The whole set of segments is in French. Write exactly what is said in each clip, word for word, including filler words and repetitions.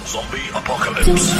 Zombie Apocalypse.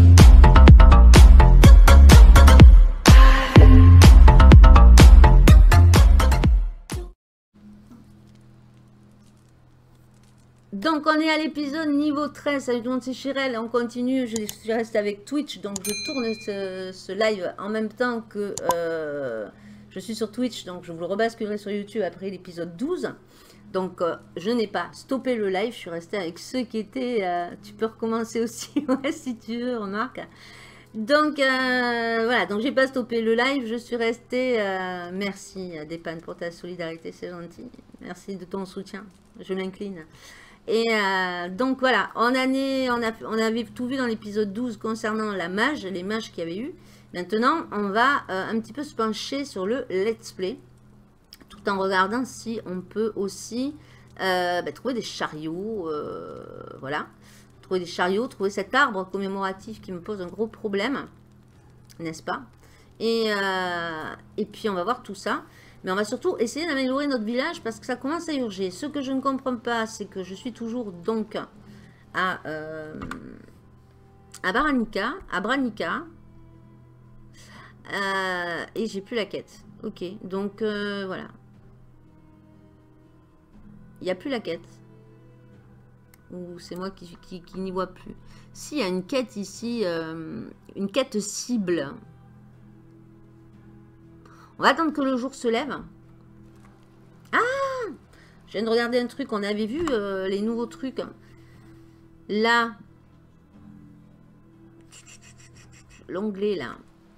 Donc on est à l'épisode niveau treize, salut tout le monde, c'est Chirel, on continue, je suis restée avec Twitch, donc je tourne ce, ce live en même temps que euh, je suis sur Twitch, donc je vous le rebasculerai sur YouTube après l'épisode douze. Donc euh, je n'ai pas stoppé le live, je suis restée avec ceux qui étaient, euh, tu peux recommencer aussi, ouais, si tu veux, remarque. Donc euh, voilà, donc j'ai pas stoppé le live, je suis restée, euh, merci Dépan pour ta solidarité, c'est gentil, merci de ton soutien, je m'incline. Et euh, donc voilà, on, année, on, a, on avait tout vu dans l'épisode douze concernant la mage, les mages qu'il y avait eu. Maintenant, on va euh, un petit peu se pencher sur le let's play, tout en regardant si on peut aussi euh, bah, trouver des chariots, euh, voilà, trouver des chariots, trouver cet arbre commémoratif qui me pose un gros problème, n'est-ce pas? Et, euh, et puis on va voir tout ça. Mais on va surtout essayer d'améliorer notre village parce que ça commence à urger. Ce que je ne comprends pas, c'est que je suis toujours donc à, euh, à Baranica, à Branica. Euh, et j'ai plus la quête. Ok, donc euh, voilà. Il n'y a plus la quête. Ou c'est moi qui, qui, qui n'y vois plus. Si, il y a une quête ici, euh, une quête cible. On va attendre que le jour se lève. Ah! Je viens de regarder un truc. On avait vu euh, les nouveaux trucs. Là. L'onglet, là.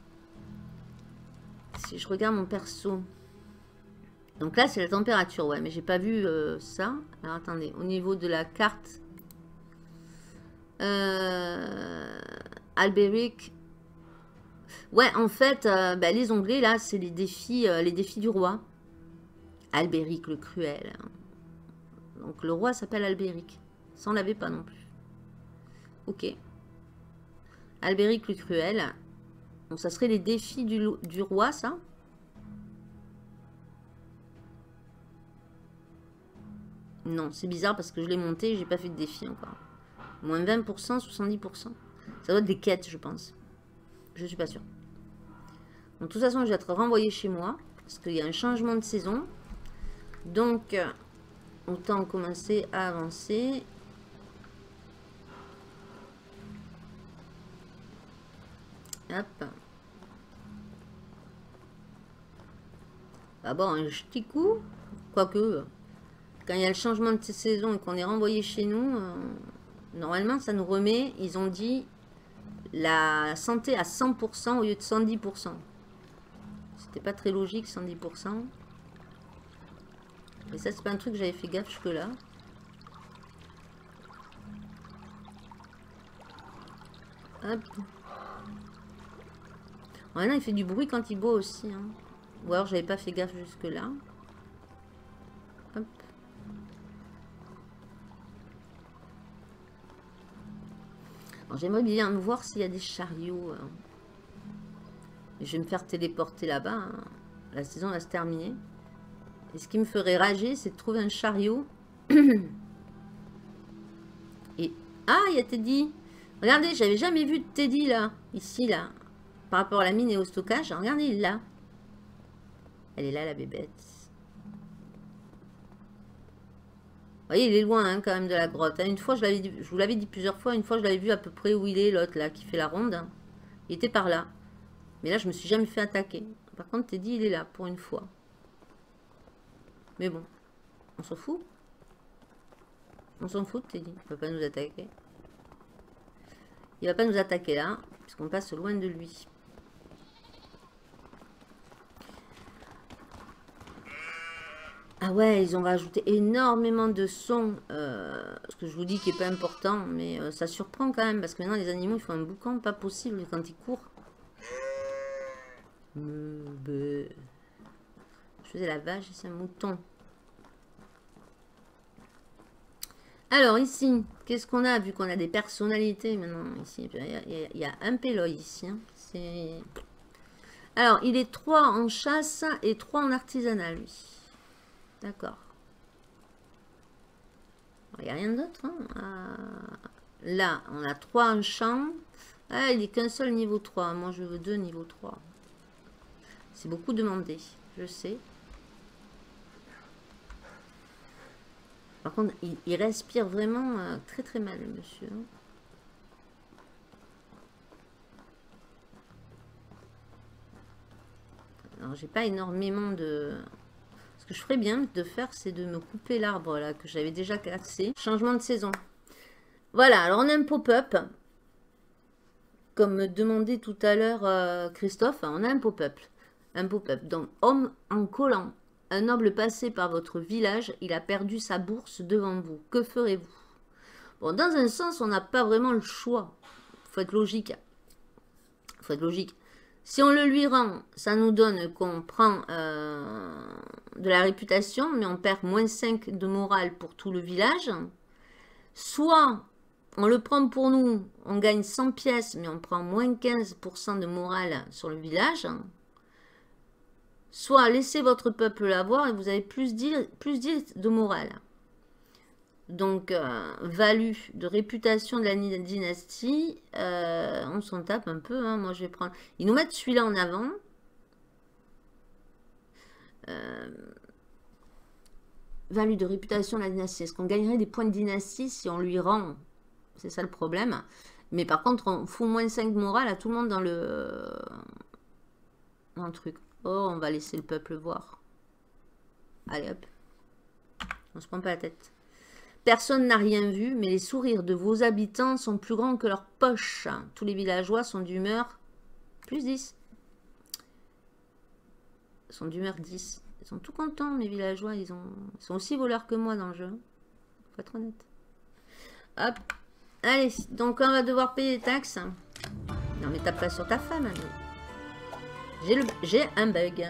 Si je regarde mon perso. Donc là, c'est la température. Ouais, mais j'ai pas vu euh, ça. Alors, attendez. Au niveau de la carte. Euh, Albéric. Ouais, en fait, euh, bah, les onglets, là, c'est les défis euh, les défis du roi. Albéric le Cruel. Donc, le roi s'appelle Albéric. Ça, on l'avait pas non plus. Ok. Albéric le Cruel. Donc, ça serait les défis du, du roi, ça. Non, c'est bizarre parce que je l'ai monté et j'ai pas fait de défi encore. Moins vingt pour cent, soixante-dix pour cent. Ça doit être des quêtes, je pense. Je suis pas sûre. Donc, de toute façon, je vais être renvoyé chez moi. Parce qu'il y a un changement de saison. Donc, autant commencer à avancer. Hop. D'abord, un petit coup. Quoique, quand il y a le changement de saison et qu'on est renvoyé chez nous, euh, normalement, ça nous remet, ils ont dit, la santé à cent pour cent au lieu de cent dix pour cent. C'était pas très logique, cent dix pour cent. Mais ça, c'est pas un truc que j'avais fait gaffe jusque-là. Hop. Ouais, non, il fait du bruit quand il boit aussi. Hein. Ou alors, j'avais pas fait gaffe jusque-là. Hop. J'aimerais bien voir s'il y a des chariots. Hein. Je vais me faire téléporter là-bas. Hein. La saison va se terminer. Et ce qui me ferait rager, c'est de trouver un chariot. Et... Ah, il y a Teddy. Regardez, j'avais jamais vu de Teddy là. Ici, là. Par rapport à la mine et au stockage. Regardez, il est là. Elle est là, la bébête. Vous voyez, il est loin hein, quand même de la grotte. Hein. Une fois, je, dit, je vous l'avais dit plusieurs fois, une fois, je l'avais vu à peu près où il est, l'autre là, qui fait la ronde. Il était par là. Mais là, je me suis jamais fait attaquer. Par contre, Teddy, il est là, pour une fois. Mais bon, on s'en fout. On s'en fout de Teddy. Il ne va pas nous attaquer. Il va pas nous attaquer là, puisqu'on passe loin de lui. Ah ouais, ils ont rajouté énormément de sons. Euh, ce que je vous dis qui n'est pas important, mais euh, ça surprend quand même, parce que maintenant, les animaux, ils font un boucan pas possible quand ils courent. Je faisais la vache, c'est un mouton. Alors ici, qu'est-ce qu'on a vu qu'on a des personnalités maintenant ici? Il y a, il y a un pélo ici. Hein. C'est... Alors, il est trois en chasse et trois en artisanat, lui. D'accord. Il n'y a rien d'autre. Hein. Ah, Là, on a trois en champ. Ah, il n'est qu'un seul niveau trois. Moi, je veux deux niveau trois. C'est beaucoup demandé, je sais. Par contre, il, il respire vraiment euh, très très mal, le monsieur. Alors, j'ai pas énormément de... Ce que je ferais bien de faire, c'est de me couper l'arbre là que j'avais déjà cassé. Changement de saison. Voilà, alors on a un pop-up. Comme me demandait tout à l'heure euh, Christophe, on a un pop-up. Un pop-up. Donc, homme en collant. Un noble passé par votre village, il a perdu sa bourse devant vous. Que ferez-vous? Bon, dans un sens, on n'a pas vraiment le choix. Il faut être logique. Il faut être logique. Si on le lui rend, ça nous donne qu'on prend euh, de la réputation, mais on perd moins cinq de morale pour tout le village. Soit on le prend pour nous, on gagne cent pièces, mais on prend moins quinze pour cent de morale sur le village. Soit laissez votre peuple l'avoir et vous avez plus dix, plus dix de morale. Donc, euh, value de réputation de la dynastie, euh, on s'en tape un peu. Hein. Moi, je vais prendre. Ils nous mettent celui-là en avant. Euh, value de réputation de la dynastie. Est-ce qu'on gagnerait des points de dynastie si on lui rend? C'est ça le problème. Mais par contre, on fout moins cinq de morale à tout le monde dans le, dans le truc. Oh, on va laisser le peuple voir. Allez, hop. On se prend pas la tête. Personne n'a rien vu, mais les sourires de vos habitants sont plus grands que leurs poches. Tous les villageois sont d'humeur plus dix. Ils sont d'humeur dix. Ils sont tout contents, mes villageois. Ils, ont... Ils sont aussi voleurs que moi dans le jeu. Faut être honnête. Hop. Allez, donc on va devoir payer les taxes. Non, mais tape pas sur ta femme. J'ai le... J'ai un bug.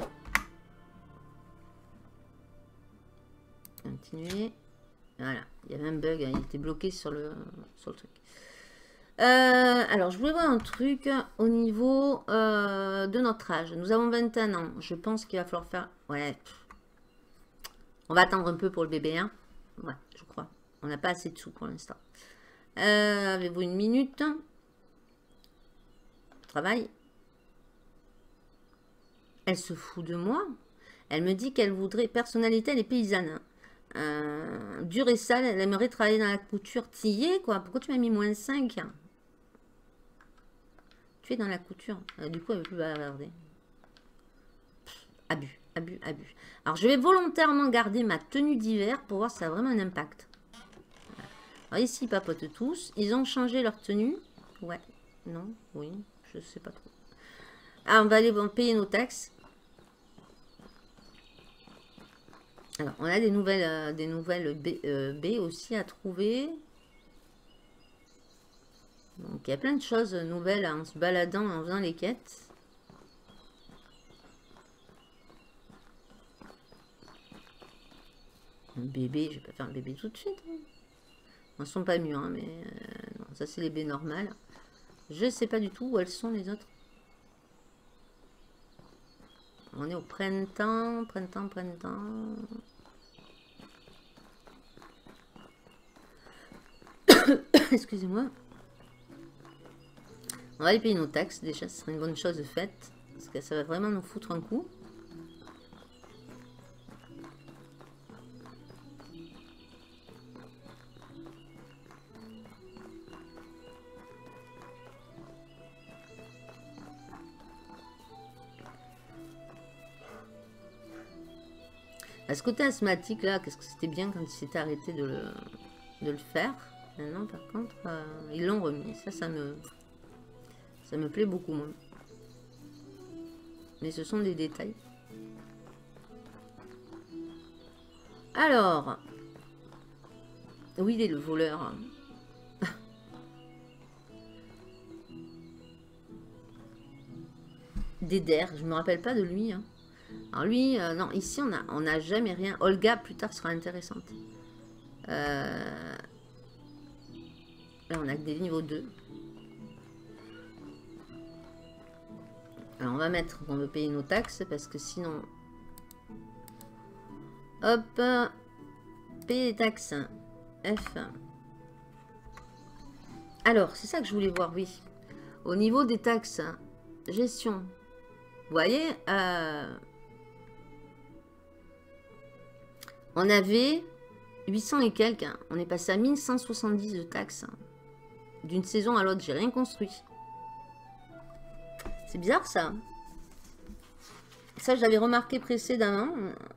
Continuer. Voilà, il y avait un bug, il était bloqué sur le, sur le truc. Euh, alors, je voulais voir un truc au niveau euh, de notre âge. Nous avons vingt et un ans. Je pense qu'il va falloir faire... Ouais. On va attendre un peu pour le bébé, hein. Ouais, je crois. On n'a pas assez de sous pour l'instant. Euh, Avez-vous une minute? Travail. Elle se fout de moi. Elle me dit qu'elle voudrait... Personnalité, elle est paysanne. Euh, dure et sale, elle aimerait travailler dans la couture. Tillée, quoi. Pourquoi tu m'as mis moins cinq? Tu es dans la couture. Euh, du coup, elle ne veut plus bavarder. Abus, abus, abus. Alors, je vais volontairement garder ma tenue d'hiver pour voir si ça a vraiment un impact. Alors, ici, ils papotent tous. Ils ont changé leur tenue. Ouais, non, oui, je sais pas trop. Ah, on va aller payer nos taxes. Alors, on a des nouvelles, euh, des nouvelles B, euh, B aussi à trouver. Donc, il y a plein de choses nouvelles en se baladant, en faisant les quêtes. Un bébé, je vais pas faire un bébé tout de suite. Hein. Ils ne sont pas mûrs, hein, mais euh, non, ça c'est les baies normales. Je sais pas du tout où elles sont les autres. On est au printemps, printemps, printemps. Excusez-moi. On va aller payer nos taxes. Déjà, ce serait une bonne chose de faite. Parce que ça va vraiment nous foutre un coup. À ce côté asthmatique là, qu'est-ce que c'était bien quand il s'était arrêté de le, de le faire. Maintenant par contre, euh, ils l'ont remis. Ça, ça me, ça me plaît beaucoup moins. Mais ce sont des détails. Alors, oui, il est le voleur. D'Eder, je me rappelle pas de lui. Hein. Alors lui, euh, non, ici on a, on n'a jamais rien. Olga, plus tard, sera intéressante. Euh... Là, on a que des niveaux deux. Alors, on va mettre qu'on veut payer nos taxes parce que sinon... Hop, payer les taxes. F. Alors, c'est ça que je voulais voir, oui. Au niveau des taxes, gestion. Vous voyez, euh, on avait huit cents et quelques. Hein. On est passé à mille cent soixante-dix de taxes. Hein. D'une saison à l'autre, j'ai rien construit. C'est bizarre, ça. Ça, je l'avais remarqué précédemment.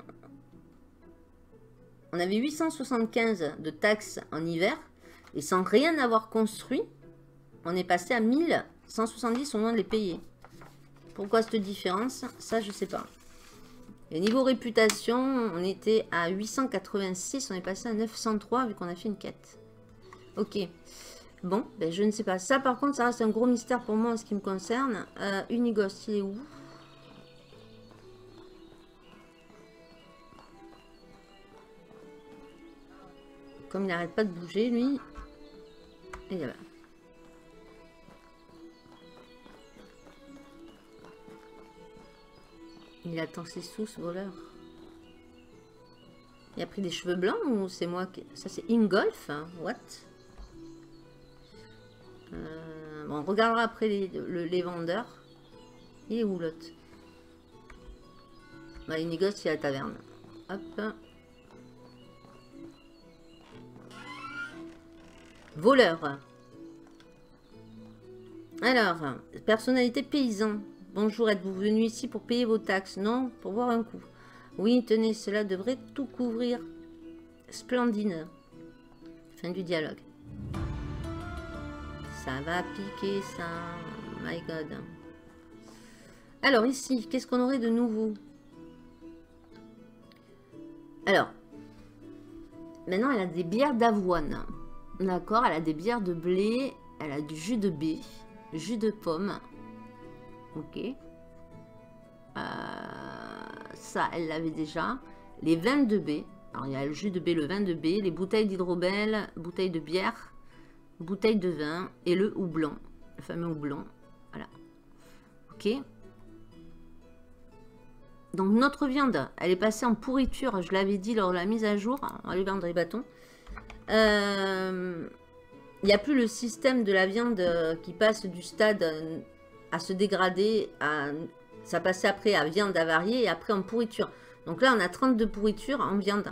On avait huit cent soixante-quinze de taxes en hiver. Et sans rien avoir construit, on est passé à mille cent soixante-dix au moment de les payer. Pourquoi cette différence? Ça, je sais pas. Et niveau réputation, on était à huit cent quatre-vingt-six. On est passé à neuf cent trois vu qu'on a fait une quête. Ok. Bon, ben je ne sais pas. Ça, par contre, ça reste un gros mystère pour moi en ce qui me concerne. Euh, Unighost, il est où? Comme il n'arrête pas de bouger, lui. Et là. Il attend ses sous, ce voleur. Il a pris des cheveux blancs ou c'est moi qui... Ça, c'est Ingolf, hein? What? euh... Bon, on regardera après les, le, les vendeurs. Il est où l'autre? Bah, il négocie à la taverne. Hop. Voleur. Alors, personnalité paysan. Bonjour, êtes-vous venu ici pour payer vos taxes? Non, pour voir un coup. Oui, tenez, cela devrait tout couvrir. Splendide. Fin du dialogue. Ça va piquer, ça. My God. Alors, ici, qu'est-ce qu'on aurait de nouveau? Alors, maintenant, elle a des bières d'avoine. D'accord, elle a des bières de blé. Elle a du jus de baie. Jus de pomme. Ok. Euh, ça, elle l'avait déjà. Les vins de baie. Alors, il y a le jus de baie, le vin de baie, les bouteilles d'hydrobel, bouteilles de bière, bouteilles de vin et le houblon. Le fameux houblon. Voilà. Ok. Donc, notre viande, elle est passée en pourriture. Je l'avais dit lors de la mise à jour. On va aller vendre les bâtons. Euh... Il n'y a plus le système de la viande qui passe du stade à se dégrader, à, ça passait après à viande avariée et après en pourriture. Donc là, on a trente-deux pourritures en viande.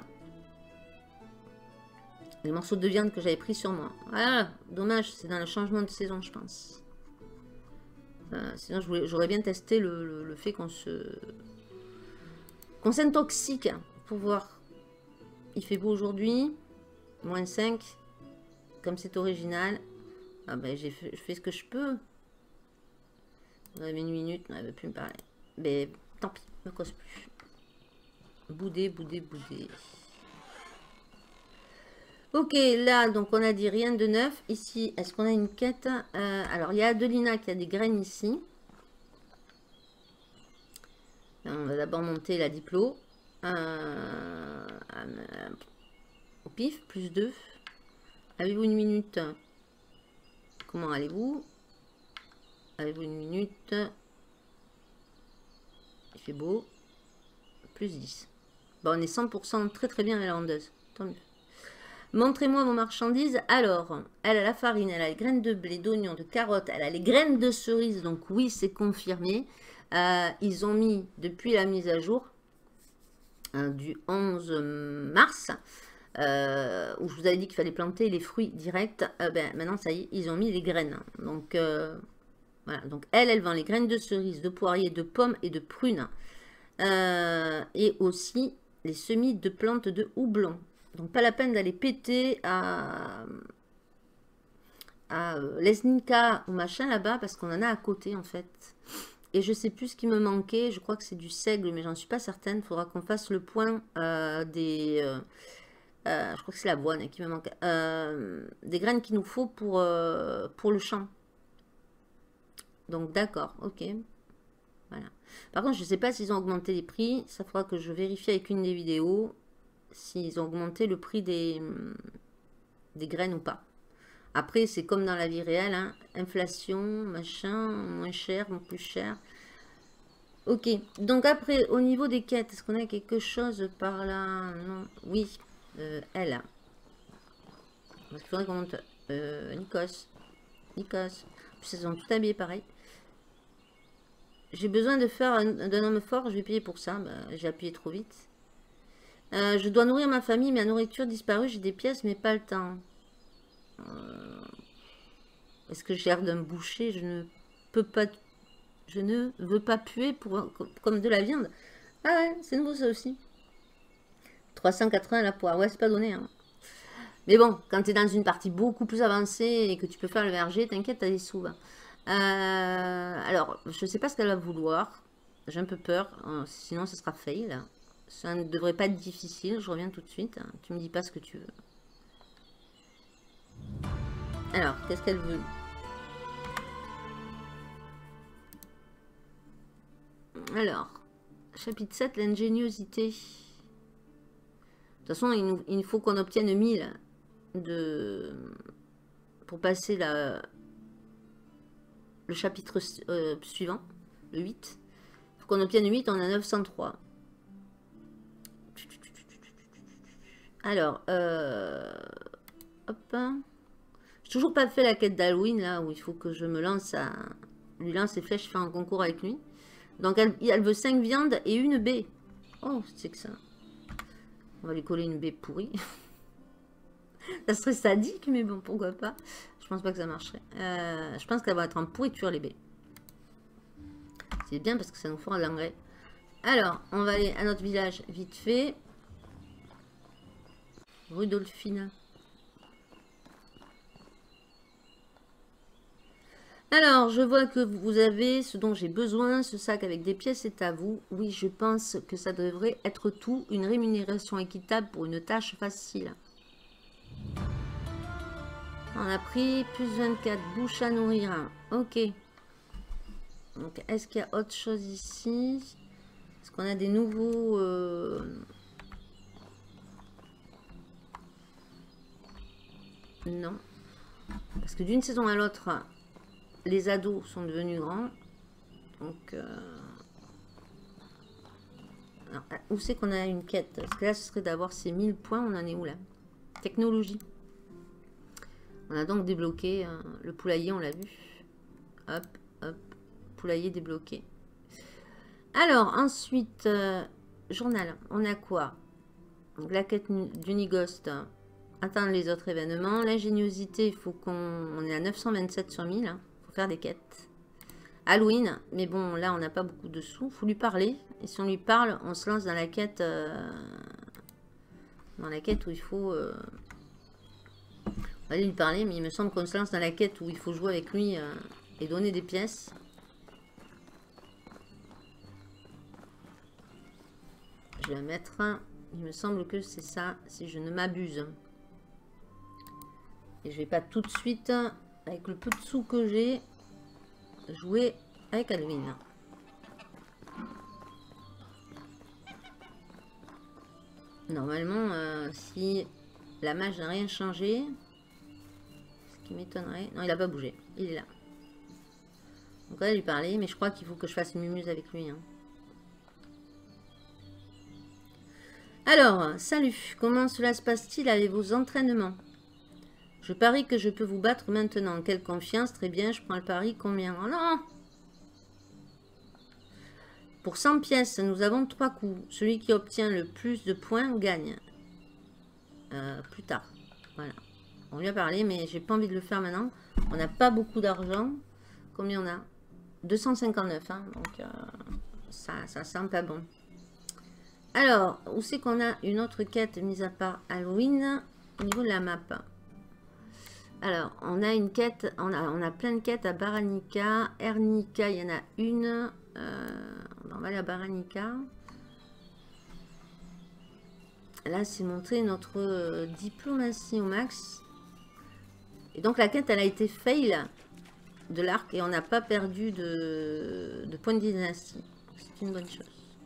Les morceaux de viande que j'avais pris sur moi. Voilà, dommage, c'est dans le changement de saison, je pense. Euh, sinon, j'aurais bien testé le, le, le fait qu'on se... qu'on s'intoxique pour voir. Il fait beau aujourd'hui, moins cinq. Comme c'est original, ah ben j'ai fait, je fais ce que je peux. On avait une minute, on ne veut plus me parler. Mais tant pis, ne me cause plus. Boudé, boudé, boudé. Ok, là, donc on a dit rien de neuf. Ici, est-ce qu'on a une quête? euh, Alors, il y a Adelina qui a des graines ici. On va d'abord monter la diplo. Euh, euh, au pif, plus deux. Avez-vous une minute? Comment allez-vous? Avez-vous une minute? Il fait beau. Plus dix. Bon, on est cent pour cent très très bien à la vendeuse. Tant mieux. Montrez-moi vos marchandises. Alors, elle a la farine, elle a les graines de blé, d'oignon, de carottes, elle a les graines de cerise. Donc oui, c'est confirmé. Euh, ils ont mis, depuis la mise à jour, hein, du onze mars... Euh, où je vous avais dit qu'il fallait planter les fruits directs, euh, ben, maintenant ça y est, ils ont mis les graines. Donc euh, voilà, donc elle, elle vend les graines de cerise, de poirier, de pommes et de prunes. Euh, et aussi les semis de plantes de houblon. Donc pas la peine d'aller péter à, à Lesnica ou machin là-bas, parce qu'on en a à côté en fait. Et je sais plus ce qui me manquait, je crois que c'est du seigle, mais j'en suis pas certaine. Il faudra qu'on fasse le point euh, des... Euh, Euh, je crois que c'est l'avoine qui me manque. Euh, des graines qu'il nous faut pour, euh, pour le champ. Donc d'accord, ok. Voilà. Par contre, je ne sais pas s'ils ont augmenté les prix. Ça faudra que je vérifie avec une des vidéos s'ils ont augmenté le prix des, des graines ou pas. Après, c'est comme dans la vie réelle. Hein. Inflation, machin, moins cher, plus cher. Ok. Donc après, au niveau des quêtes, est-ce qu'on a quelque chose par là? Non. Oui. Euh, elle. Parce qu'il faudrait qu'on monte euh, Nikos. Nikos. Puis elles sont toutes habillées pareil. J'ai besoin de faire d'un homme fort, je vais payer pour ça. Bah, j'ai appuyé trop vite. Euh, je dois nourrir ma famille, ma nourriture disparue, j'ai des pièces mais pas le temps. Euh, Est-ce que j'ai l'air d'un boucher? Je ne peux pas... Je ne veux pas puer pour, comme de la viande. Ah ouais, c'est nouveau ça aussi. trois cent quatre-vingts la poire. Ouais, c'est pas donné. Hein. Mais bon, quand tu es dans une partie beaucoup plus avancée et que tu peux faire le verger, t'inquiète, t'as des sous. Euh, alors, je sais pas ce qu'elle va vouloir. J'ai un peu peur. Euh, sinon, ce sera fail. Ça ne devrait pas être difficile. Je reviens tout de suite. Tu me dis pas ce que tu veux. Alors, qu'est-ce qu'elle veut? Alors, chapitre sept, l'ingéniosité. De toute façon, il, nous, il faut qu'on obtienne mille de... pour passer la... le chapitre euh, suivant, le huit. Il faut qu'on obtienne huit, on a neuf cent trois. Alors, euh... hop. J'ai toujours pas fait la quête d'Halloween, là, où il faut que je me lance à... lui lance les flèches, faire un concours avec lui. Donc, elle, elle veut cinq viandes et une baie. Oh, c'est que ça. On va lui coller une baie pourrie. Ça serait sadique, mais bon, pourquoi pas. Je pense pas que ça marcherait. Euh, je pense qu'elle va être en pourriture, les baies. C'est bien parce que ça nous fera de l'engrais. Alors, on va aller à notre village vite fait. Rudolphine. Alors, je vois que vous avez ce dont j'ai besoin. Ce sac avec des pièces est à vous. Oui, je pense que ça devrait être tout. Une rémunération équitable pour une tâche facile. On a pris plus vingt-quatre bouches à nourrir. Ok. Donc, est-ce qu'il y a autre chose ici? Est-ce qu'on a des nouveaux... Euh... Non. Parce que d'une saison à l'autre... Les ados sont devenus grands. Donc, euh... alors, où c'est qu'on a une quête? Parce que là, ce serait d'avoir ces mille points. On en est où là? Technologie. On a donc débloqué euh, le poulailler, on l'a vu. Hop, hop. Poulailler débloqué. Alors, ensuite, euh, journal. On a quoi? Donc, la quête d'Unigost. Attendre les autres événements. L'ingéniosité, il faut qu'on... On est à neuf cent vingt-sept sur mille. Hein. Faire des quêtes. Halloween, mais bon, là, on n'a pas beaucoup de sous. Faut lui parler. Et si on lui parle, on se lance dans la quête... Euh, dans la quête où il faut... Euh, on va aller lui parler, mais il me semble qu'on se lance dans la quête où il faut jouer avec lui euh, et donner des pièces. Je vais la mettre... Il me semble que c'est ça, si je ne m'abuse. Et je vais pas tout de suite... Avec le peu de sous que j'ai, jouer avec Halloween. Normalement, euh, si la mage n'a rien changé, ce qui m'étonnerait... Non, il n'a pas bougé. Il est là. Donc on va lui parler, mais je crois qu'il faut que je fasse une mumuse avec lui. Hein. Alors, salut. Comment cela se passe-t-il avec vos entraînements? Je parie que je peux vous battre maintenant. Quelle confiance. Très bien, je prends le pari. Combien? Oh non! Pour cent pièces, nous avons trois coups. Celui qui obtient le plus de points gagne. Euh, plus tard. Voilà. On lui a parlé, mais j'ai pas envie de le faire maintenant. On n'a pas beaucoup d'argent. Combien on a? deux cent cinquante-neuf. Hein, donc, euh, ça, ça sent pas bon. Alors, où c'est qu'on a une autre quête, mise à part Halloween, au niveau de la map? Alors, on a une quête, on a, on a plein de quêtes à Baranica. Ernica, il y en a une. Euh, on va aller à Baranica. Là, c'est montrer notre euh, diplomatie au max. Et donc, la quête, elle a été fail de l'arc et on n'a pas perdu de, de points de dynastie. C'est une bonne chose.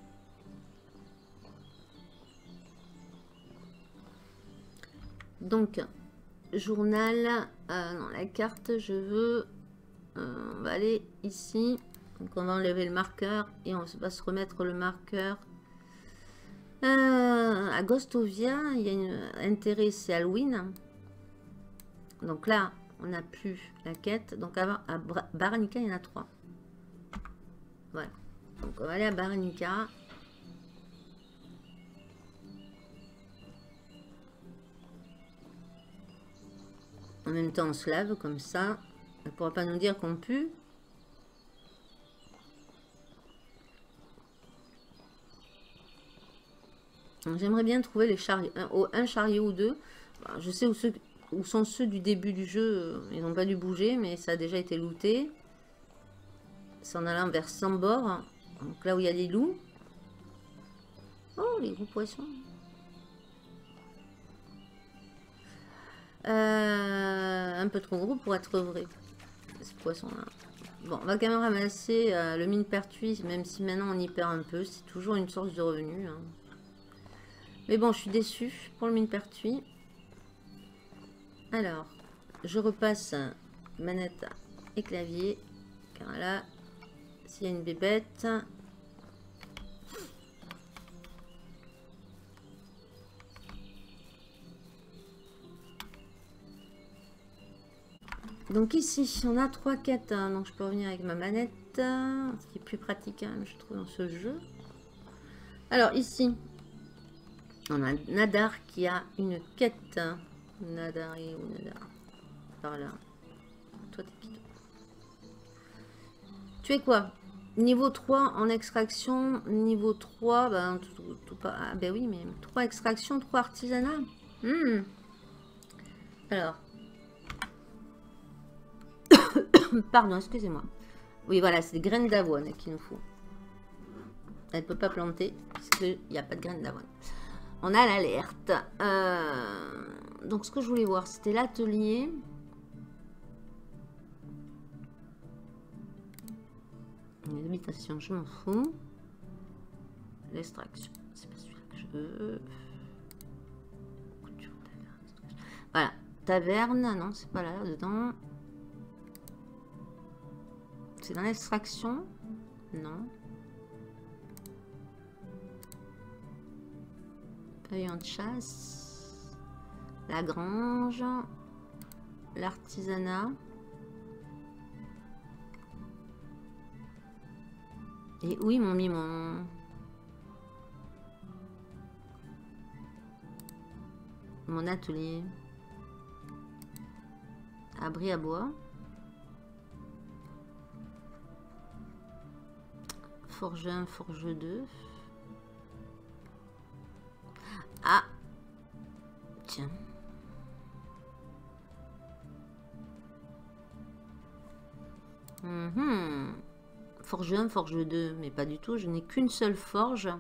Donc, journal, euh, non, la carte, je veux, euh, on va aller ici, donc on va enlever le marqueur et on va se remettre le marqueur. Euh, à Ghostovia, il y a un intérêt, c'est Halloween. Donc là, on n'a plus la quête. Donc à, à Baranica, il y en a trois. Voilà. Donc on va aller à Baranica. En même temps, on se lave comme ça. Elle ne pourra pas nous dire qu'on pue. J'aimerais bien trouver les chariots, un, un chariot ou deux. Je sais où, ceux, où sont ceux du début du jeu. Ils n'ont pas dû bouger, mais ça a déjà été looté. C'est en allant vers Sambor. Donc là où il y a les loups. Oh, les gros poissons. Euh, un peu trop gros pour être vrai. Ce poisson-là. Bon, on va quand même ramasser euh, le mine pertuis, même si maintenant on y perd un peu. C'est toujours une source de revenus. Hein. Mais bon, je suis déçue pour le mine pertuis. Alors, je repasse manette et clavier. Car là, s'il y a une bébête... Donc ici, on a trois quêtes, hein, donc je peux revenir avec ma manette, ce qui est plus pratique, hein, je trouve, dans ce jeu. Alors ici, on a Nadar qui a une quête. Nadar et où Nadar? Par là. Toi, t'es qui? Tu es quoi? Niveau trois en extraction, niveau trois, ben, tout, tout, tout pas, ah ben oui, mais trois extraction, trois artisanat. Hmm. Alors. Pardon, excusez-moi. Oui, voilà, c'est des graines d'avoine qu'il nous faut. Elle ne peut pas planter, puisqu'il n'y a pas de graines d'avoine. On a l'alerte. Euh, donc, ce que je voulais voir, c'était l'atelier. L'habitation, je m'en fous. L'extraction, c'est pas celui-là que je veux. Voilà. Taverne, non, c'est pas là, dedans. C'est dans l'extraction? Non. Pavillon de chasse. La grange. L'artisanat. Et où ils m'ont mis mon... Mon atelier. Abri à bois. Forge un, forge deux. Ah. Tiens. Mm-hmm. Forge un, forge deux. Mais pas du tout. Je n'ai qu'une seule forge.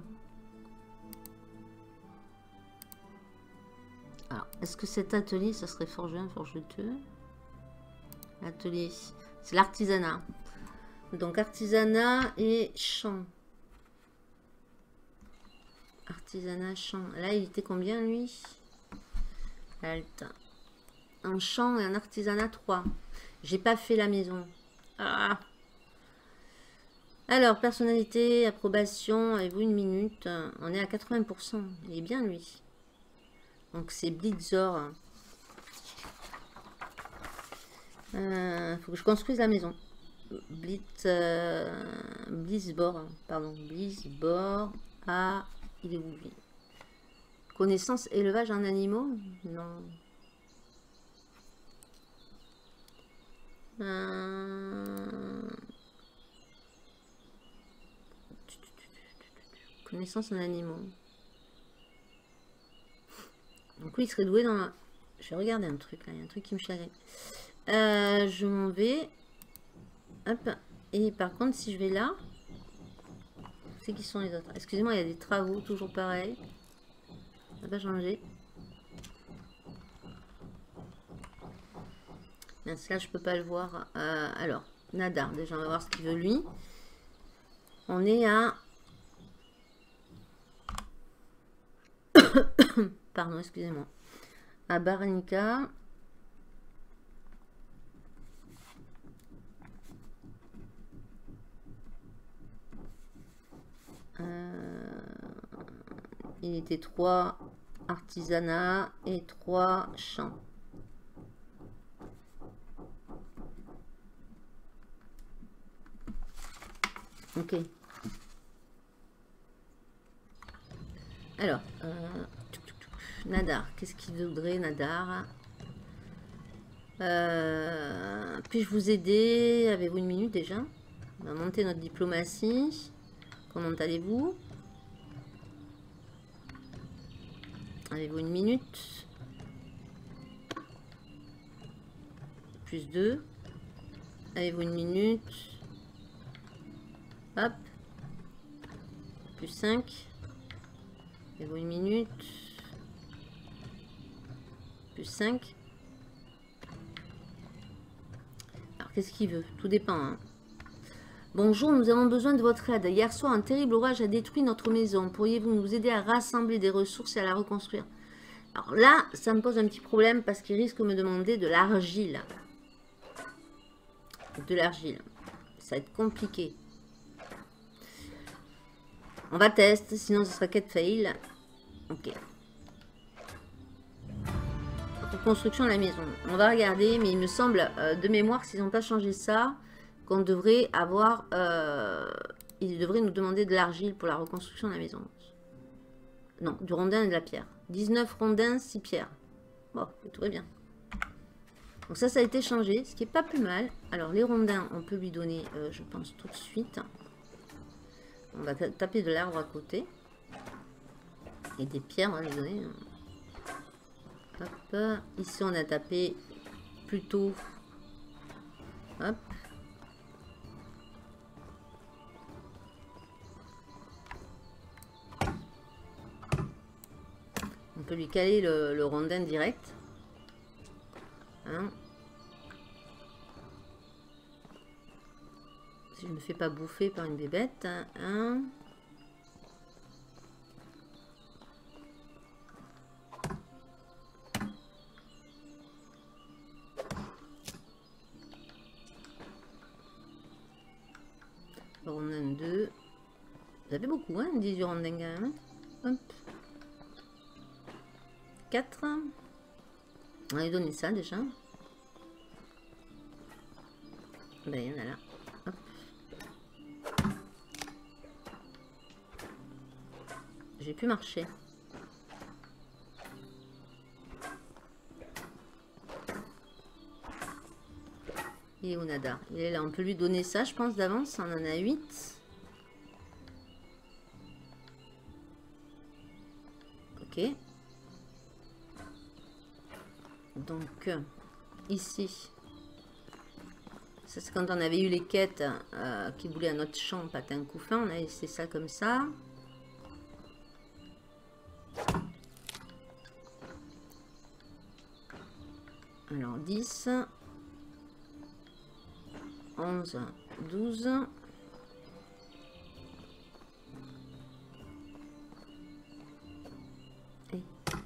Alors, est-ce que cet atelier, ça serait forge un, forge deux? L'atelier, c'est l'artisanat. Donc artisanat et champ. Artisanat, champ. Là, il était combien, lui? Alt. Un champ et un artisanat, trois. J'ai pas fait la maison. Ah. Alors, personnalité, approbation, avez-vous une minute? On est à quatre-vingts pour cent. Il est bien, lui. Donc, c'est Blitzor. Il euh, faut que je construise la maison. Blitz, euh, Blitzbor, pardon, Blitzbor. Ah, il est où lui? Connaissance, élevage en animaux? Non. Euh... Connaissance en animaux. Donc oui, il serait doué dans la... Je vais regarder un truc là, il y a un truc qui me chagrine. Euh, je m'en vais. Hop. Et par contre, si je vais là, c'est qui sont les autres? Excusez-moi, il y a des travaux, toujours pareil. Ça n'a pas changé. Là, je peux pas le voir. Euh, alors, Nadar, déjà, on va voir ce qu'il veut lui. On est à... Pardon, excusez-moi. À Baranica. Euh, il était trois artisanats et trois champs. Ok. Alors, euh, Nadar, qu'est-ce qu'il voudrait, Nadar? euh, Puis-je vous aider? Avez-vous une minute déjà? On va monter notre diplomatie. Comment allez-vous? Avez-vous une minute? Plus deux. Avez-vous une minute? Hop. Plus cinq. Avez-vous une minute? Plus cinq. Alors, qu'est-ce qu'il veut? Tout dépend. Hein. Bonjour, nous avons besoin de votre aide. Hier soir, un terrible orage a détruit notre maison. Pourriez-vous nous aider à rassembler des ressources et à la reconstruire? Alors là, ça me pose un petit problème parce qu'il risque de me demander de l'argile. De l'argile. Ça va être compliqué. On va tester, sinon ce sera quête fail. Ok. Construction de la maison. On va regarder, mais il me semble euh, de mémoire, s'ils n'ont pas changé ça, qu'on devrait avoir... Euh, ils devraient nous demander de l'argile pour la reconstruction de la maison. Non, du rondin et de la pierre. dix-neuf rondins, six pierres. Bon, tout va bien. Donc ça, ça a été changé, ce qui est pas plus mal. Alors, les rondins, on peut lui donner, euh, je pense, tout de suite. On va taper de l'arbre à côté. Et des pierres, on va lui donner. Hop. Ici, on a tapé plutôt. Hop. On peut lui caler le, le rondin direct. Hein. Si je ne me fais pas bouffer par une bébête. Hein. Le rondin deux. Vous avez beaucoup, hein, dix-huit rondins quand même. Hop. quatre. On va lui donner ça déjà. Ben, il y en a là. Hop. J'ai pu marcher. Il est où Nada? Il est là. On peut lui donner ça, je pense, d'avance. On en a huit. Ok. Donc, euh, ici, ça c'est quand on avait eu les quêtes euh, qui voulaient à notre champ patin couffin. On a laissé ça comme ça. Alors, dix, onze, douze. Et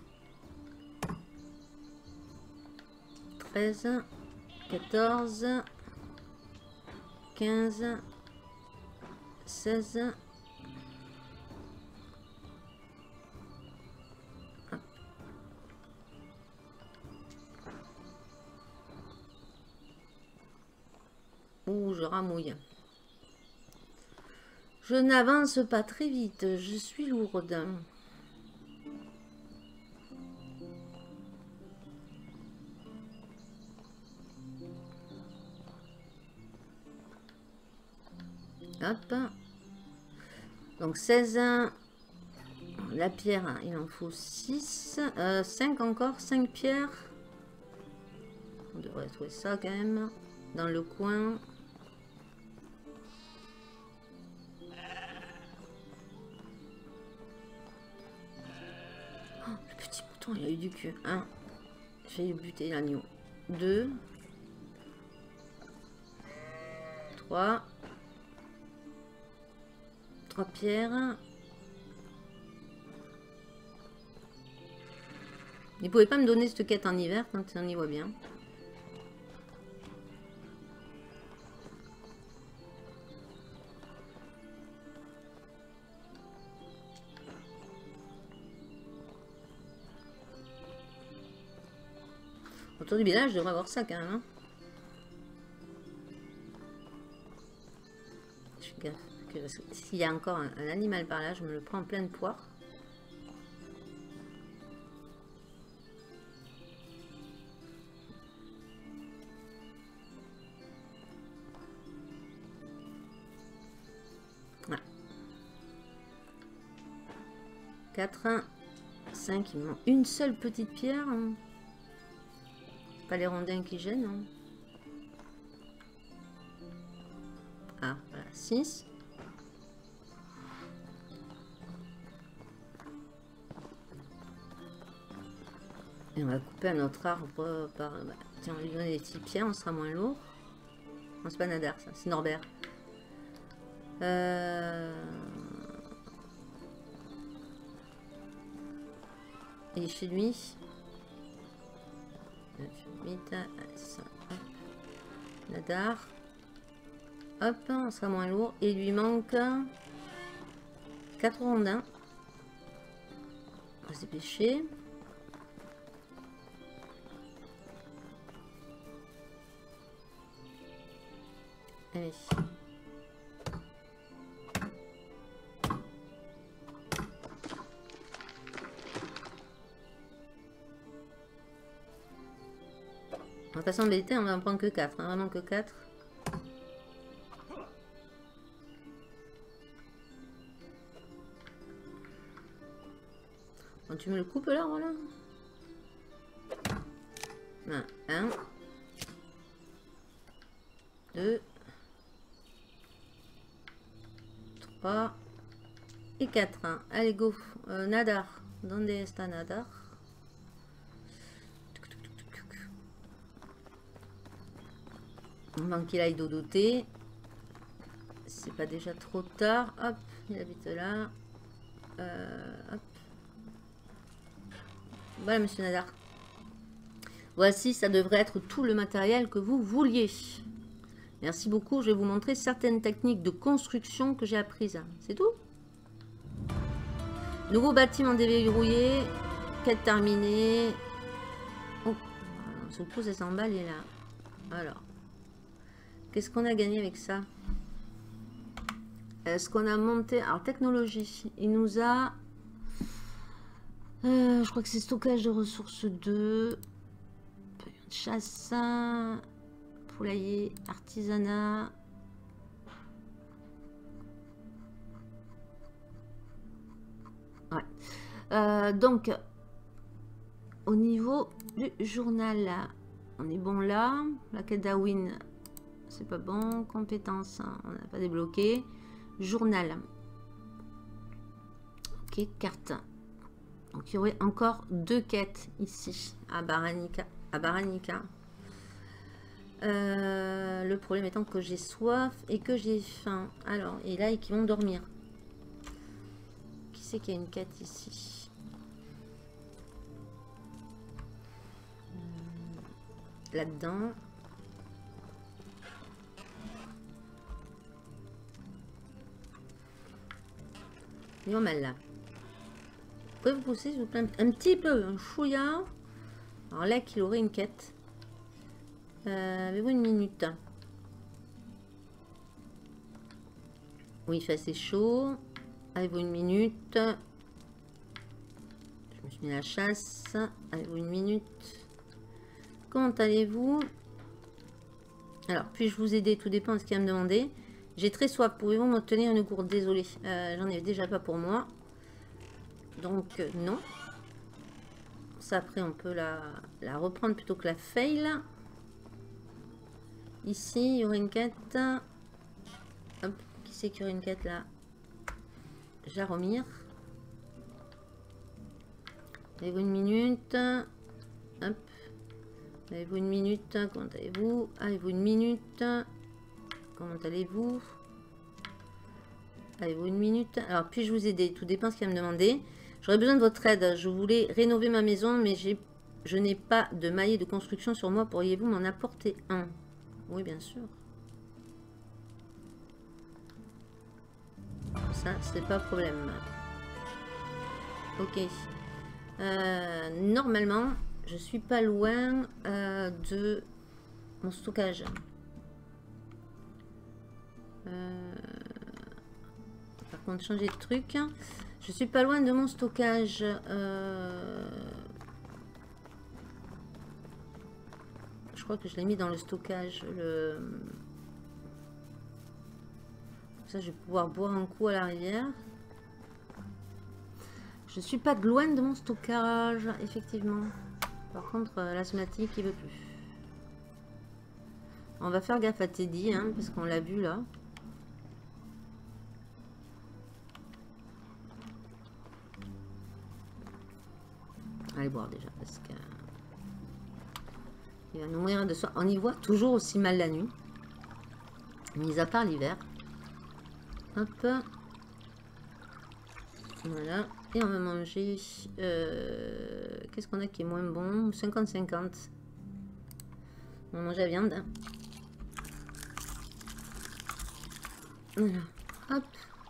treize, quatorze, quinze, seize. Hop. Ouh, je ramouille. Je n'avance pas très vite, je suis lourde. Hop. Donc seize. La pierre, il en faut six. Euh, cinq encore. cinq pierres. On devrait trouver ça quand même. Dans le coin. Oh, le petit bouton, il a eu du cul. un. J'ai buté l'agneau. deux. trois. trois pierres. Il pouvait pas me donner cette quête en hiver quand on y voit bien. Autour du village, je devrais avoir ça quand même. Hein. Je fais gaffe Donc, euh, s'il y a encore un, un animal par là, je me le prends en pleine poire. Voilà. quatre, cinq, il me manque une seule petite pierre. Hein. Pas les rondins qui gênent. Hein. Ah, voilà, six. Et on va couper un autre arbre par... Bah, tiens, on va lui donner des petites pierres, on sera moins lourd. Non, c'est pas Nadar, ça, c'est Norbert. Euh... Et chez lui... neuf, huit, ça, hop. Nadar. Hop, on sera moins lourd. Et il lui manque quatre rondins. On va se dépêcher. Allez. On va pas s'embêter, on va en prendre que quatre. Hein, vraiment que quatre. Quand tu me le coupes là, voilà. Un, un. Deux. trois. Et quatre. Hein. Allez, go. Euh, Nadar. Donde está Nadar? Avant qu'il aille dodoter. C'est pas déjà trop tard. Hop, il habite là. Euh, hop. Voilà, monsieur Nadar. Voici, ça devrait être tout le matériel que vous vouliez. Merci beaucoup. Je vais vous montrer certaines techniques de construction que j'ai apprises. C'est tout. Nouveau bâtiment déverrouillé. Quête terminée. Oh, surtout ça s'emballe et là. Alors. Qu'est-ce qu'on a gagné avec ça? Est-ce qu'on a monté... Alors, technologie. Il nous a... Euh, je crois que c'est stockage de ressources deux. Chasse. Poulailler. Artisanat. Ouais. Euh, donc, au niveau du journal, on est bon là. La quête d'Awin, c'est pas bon. Compétences, hein, on n'a pas débloqué. Journal. Ok, carte. Donc, il y aurait encore deux quêtes ici, à Baranica. À Baranica. Euh, le problème étant que j'ai soif et que j'ai faim. Alors, et là, et qui vont dormir. Qui c'est qu'il y a une quête ici? euh, Là-dedans. Ils ont mal là. Vous pouvez vous pousser s'il vous plaît un petit peu, un chouïa. Alors là qu'il aurait une quête. Euh, Avez-vous une minute? Oui, il fait assez chaud. Avez-vous une minute? Je me suis mis à la chasse. Avez-vous une minute? Comment allez-vous? Alors, puis-je vous aider? Tout dépend de ce qu'il va me demander. J'ai très soif. Pouvez-vous m'obtenir une gourde? Désolé. Euh, J'en ai déjà pas pour moi. Donc, euh, non. Ça, après, on peut la, la reprendre plutôt que la fail. Ici, il y aurait une quête. Hop, qui c'est qu'il y aurait une quête là? Jaromir. Avez-vous une minute? Hop. Avez-vous une minute? Comment allez-vous? Avez-vous une minute? Comment allez-vous? Avez-vous une minute? Alors, puis-je vous aider? Tout dépend de ce qu'il va me demander. J'aurais besoin de votre aide. Je voulais rénover ma maison, mais j'ai, je n'ai pas de maillet de construction sur moi. Pourriez-vous m'en apporter un? Oui, bien sûr. Ça, c'est pas problème. Ok. Euh, normalement, je suis pas loin euh, de mon stockage. Euh, par contre, changer de truc. Je suis pas loin de mon stockage. Euh... Je crois que je l'ai mis dans le stockage. Le... Ça, je vais pouvoir boire un coup à la rivière. Je suis pas de loin de mon stockage, effectivement. Par contre, euh, l'asthmatique, il veut plus. On va faire gaffe à Teddy, hein, parce qu'on l'a vu là. Allez boire déjà, parce que... il va nous mourir de soif. On y voit toujours aussi mal la nuit. Mis à part l'hiver. Hop. Voilà. Et on va manger... Euh, qu'est-ce qu'on a qui est moins bon? cinquante cinquante. On va manger la viande. Voilà. Hop.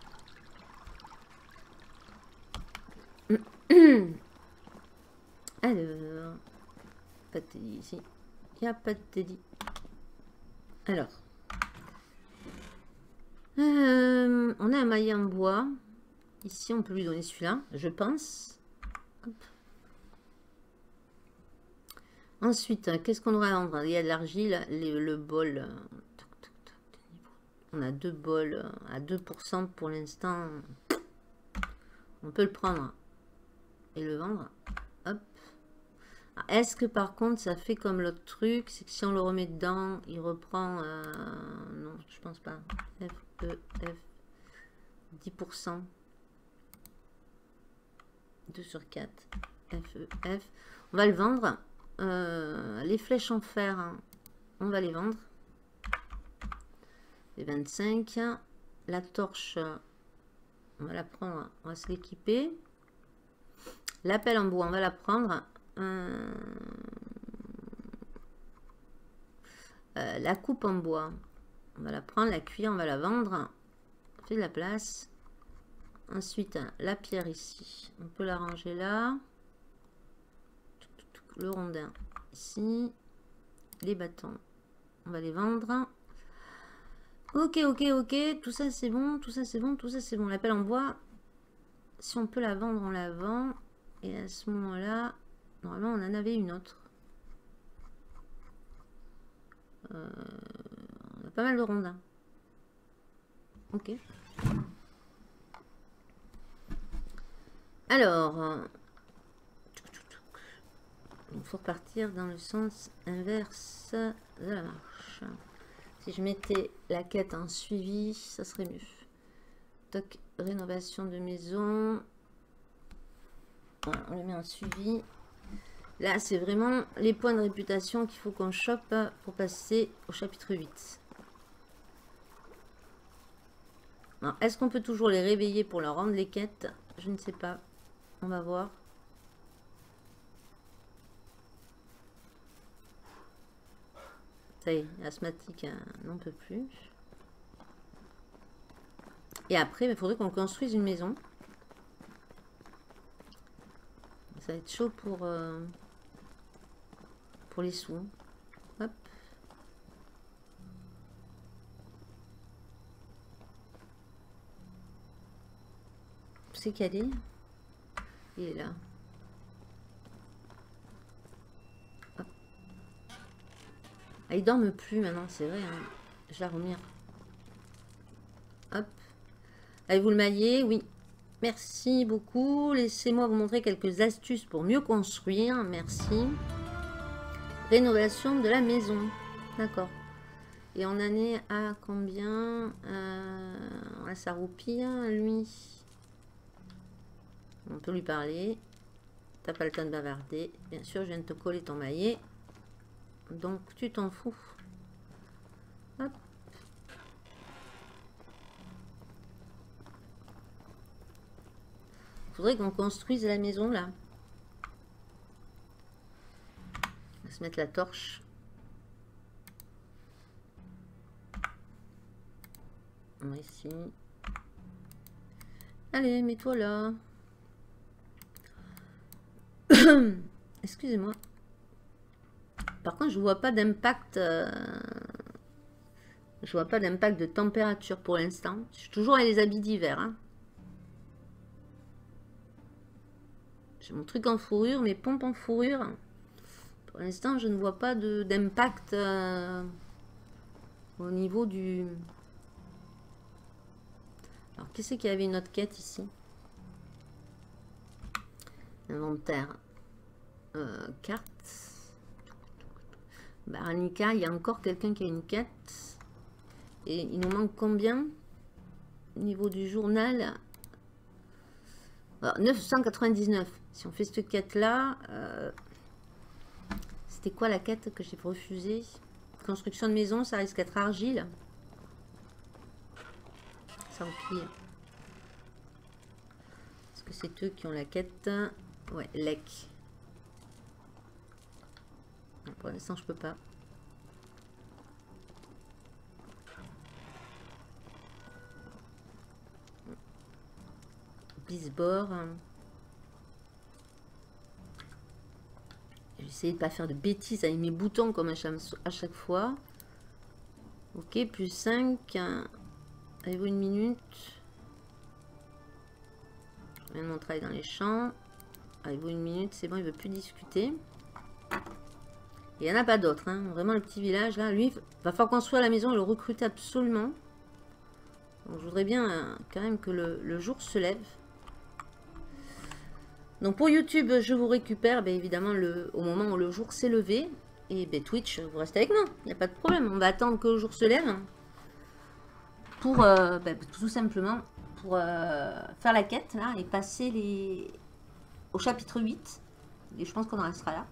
Alors. Pas de Teddy ici. Il n'y a pas de Teddy. Alors. Euh, on a un maillet en bois. Ici, on peut lui donner celui-là, je pense. Hop. Ensuite, qu'est-ce qu'on aura à vendre? Il y a de l'argile, le bol. On a deux bols à deux pour cent pour l'instant. On peut le prendre et le vendre. Hop. Est-ce que par contre, ça fait comme l'autre truc? C'est que si on le remet dedans, il reprend... Euh, non, je pense pas. F, E, F. dix pour cent. deux sur quatre. F, E, F. On va le vendre. Euh, les flèches en fer, hein, on va les vendre. Les vingt-cinq. La torche, on va la prendre. On va se l'équiper. La pelle en bois, on va la prendre. Euh, euh, la coupe en bois, on va la prendre. La cuillère, on va la vendre. On fait de la place. Ensuite, la pierre ici, on peut la ranger là. Le rondin ici. Les bâtons, on va les vendre. Ok, ok, ok. Tout ça, c'est bon. Tout ça, c'est bon. Tout ça, c'est bon. La pelle en bois, si on peut la vendre, on la vend. Et à ce moment-là, normalement, on en avait une autre. Euh, on a pas mal de rondins. Ok. Alors, il faut repartir dans le sens inverse de la marche. Si je mettais la quête en suivi, ça serait mieux. Toc, rénovation de maison. Voilà, on le met en suivi. Là, c'est vraiment les points de réputation qu'il faut qu'on chope pour passer au chapitre huit. Est-ce qu'on peut toujours les réveiller pour leur rendre les quêtes? Je ne sais pas. On va voir. Ça y est, asthmatique, hein, n'en peut plus. Et après, il faudrait qu'on construise une maison. Ça va être chaud pour, euh, pour les sous. Hop. C'est calé. Il est là. Hop. Ah, il dorme plus maintenant, c'est vrai. Hein. Je vais la remettre. Hop. Avez-vous le maillet? Oui. Merci beaucoup. Laissez-moi vous montrer quelques astuces pour mieux construire. Merci. Rénovation de la maison. D'accord. Et on en est à combien? euh, à sa roupie, lui. On peut lui parler. T'as pas le temps de bavarder. Bien sûr, je viens de te coller ton maillet. Donc, tu t'en fous. Hop. Faudrait qu'on construise la maison là. On va se mettre la torche. Ici. Allez, mets-toi là. Excusez-moi. Par contre, je vois pas d'impact. Euh... Je vois pas d'impact de température pour l'instant. Je suis toujours avec les habits d'hiver. Hein. J'ai mon truc en fourrure, mes pompes en fourrure. Pour l'instant, je ne vois pas d'impact euh, au niveau du... Alors, qu'est-ce qu'il y avait une autre quête ici? Inventaire. Euh, carte. Baranica, il y a encore quelqu'un qui a une quête. Et il nous manque combien? Au niveau du journal. Alors, neuf cent quatre-vingt-dix-neuf. Si on fait cette quête-là... Euh, c'était quoi la quête que j'ai refusée? Construction de maison, ça risque d'être argile. Ça empire. Est-ce que c'est eux qui ont la quête? Ouais, lec. Pour l'instant, je peux pas. Bisbord. J'essaie de pas faire de bêtises avec mes boutons comme à chaque, à chaque fois. Ok, plus cinq. Avez-vous une minute? Je viens de mon travail dans les champs. Avez-vous une minute? C'est bon, il veut plus discuter. Il n'y en a pas d'autres. Hein. Vraiment, le petit village, là, lui, va falloir construire la maison et le recruter absolument. Donc, je voudrais bien euh, quand même que le, le jour se lève. Donc, pour YouTube, je vous récupère, bien évidemment, le, au moment où le jour s'est levé. Et bien, Twitch, vous restez avec moi. Il n'y a pas de problème. On va attendre que le jour se lève. Pour, euh, ben, tout simplement, pour euh, faire la quête, là, et passer les... au chapitre huit. Et je pense qu'on en restera là.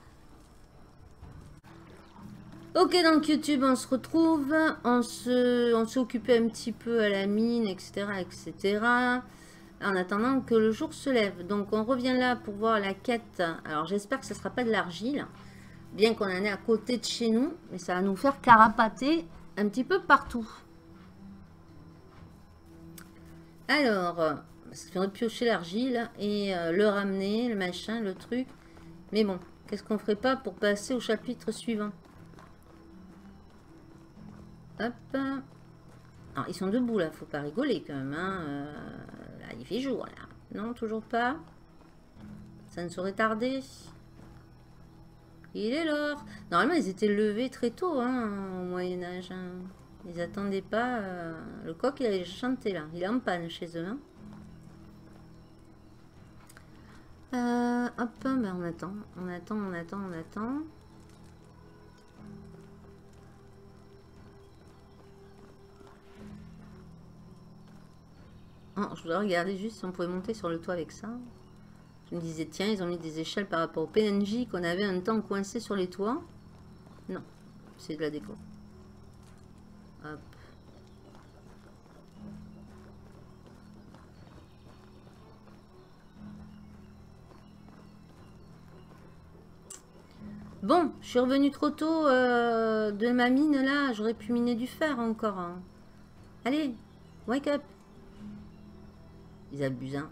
Ok, donc YouTube, on se retrouve, on se, on s'est occupé un petit peu à la mine, et cetera, et cetera. En attendant que le jour se lève. Donc, on revient là pour voir la quête. Alors, j'espère que ce ne sera pas de l'argile, bien qu'on en ait à côté de chez nous, mais ça va nous faire carapater un petit peu partout. Alors, ça fait piocher l'argile et euh, le ramener, le machin, le truc. Mais bon, qu'est-ce qu'on ferait pas pour passer au chapitre suivant? Hop. Alors, ils sont debout là, faut pas rigoler quand même. Hein. Euh, là, il fait jour là. Non, toujours pas. Ça ne saurait tarder. Il est l'heure. Normalement, ils étaient levés très tôt hein, au Moyen-Âge. Hein. Ils attendaient pas. Euh, le coq, il avait chanté là. Il est en panne chez eux. Hein. Euh, hop, ben on attend. On attend, on attend, on attend. Oh, je voudrais regarder juste si on pouvait monter sur le toit avec ça. Je me disais, tiens, ils ont mis des échelles par rapport au P N J qu'on avait un temps coincé sur les toits. Non, c'est de la déco. Hop. Bon, je suis revenue trop tôt euh, de ma mine là. J'aurais pu miner du fer encore. Hein. Allez, wake up. Ils abusent. Hein.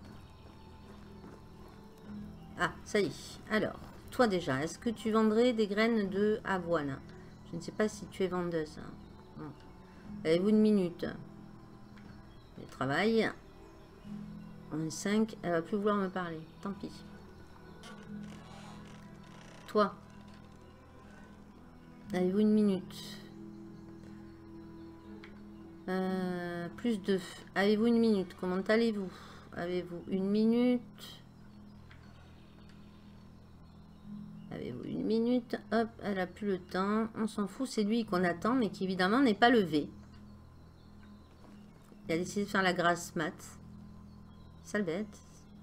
Ah, ça y est. Alors, toi déjà, est-ce que tu vendrais des graines de avoine? Je ne sais pas si tu es vendeuse. Bon. Avez-vous une minute? Je travaille. On est cinq. Elle va plus vouloir me parler. Tant pis. Toi. Avez-vous une minute? euh, Plus deux. Avez-vous une minute? Comment allez-vous? Avez-vous une minute? Avez-vous une minute? Hop, elle a plus le temps. On s'en fout, c'est lui qu'on attend, mais qui évidemment n'est pas levé. Il a décidé de faire la grasse mat. Sale bête.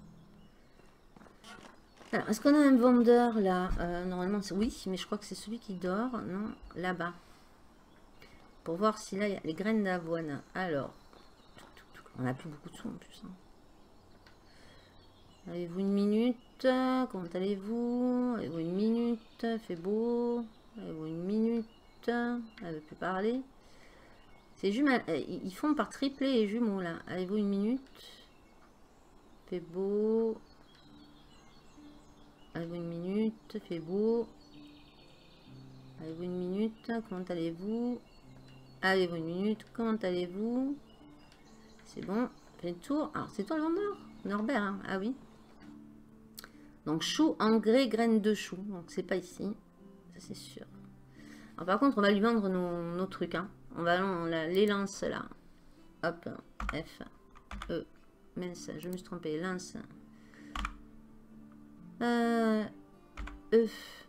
Alors, est-ce qu'on a un vendeur là? euh, Normalement, oui, mais je crois que c'est celui qui dort. Non, là-bas. Pour voir si là, il y a les graines d'avoine. Alors, on n'a plus beaucoup de sous en plus. Hein. Avez-vous une minute? Comment allez-vous? Avez-vous une minute? Fait beau. Avez-vous une minute? Elle ne veut plus parler. C'est jumeaux. Ils font par triplé et jumeaux là. Avez-vous une minute? Fait beau. Avez-vous une minute? Fait beau. Avez-vous une minute? Comment allez-vous? Avez-vous une minute? Comment allez-vous? C'est bon. Fait le tour. Alors, c'est toi le vendeur? Norbert, hein? Ah oui. Donc chou, engrais, graines de chou. Donc c'est pas ici. Ça c'est sûr. Alors, par contre, on va lui vendre nos, nos trucs. Hein. On va on, la, les lances là. Hop. F. E. Mince, je me suis trompée. Lance. Euh, E.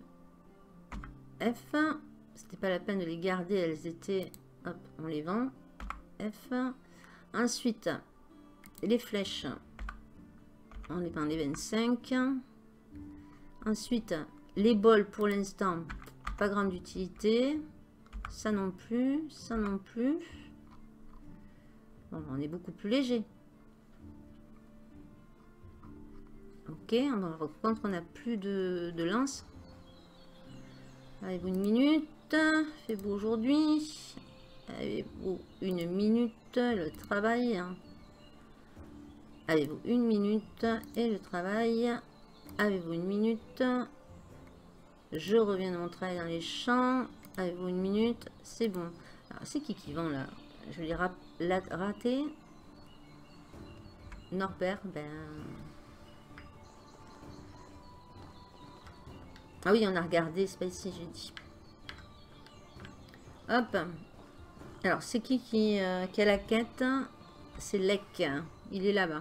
F. C'était pas la peine de les garder. Elles étaient... Hop, on les vend. F. Ensuite, les flèches. On les vend les vingt-cinq. Ensuite, les bols pour l'instant, pas grande utilité. Ça non plus, ça non plus. Bon, on est beaucoup plus léger. Ok, par contre, on n'a plus de, de lance. Avez-vous une minute? Fait beau aujourd'hui. Avez-vous une minute? Le travail. Avez-vous une minute et le travail? Avez-vous une minute? Je reviens de mon travail dans les champs. Avez-vous une minute? C'est bon. Alors, c'est qui qui vend là? Je vais les rater. Norbert, ben... Ah oui, on a regardé, c'est pas ici, j'ai dit. Hop. Alors, c'est qui qui, euh, qui a la quête? C'est Lek. Il est là-bas.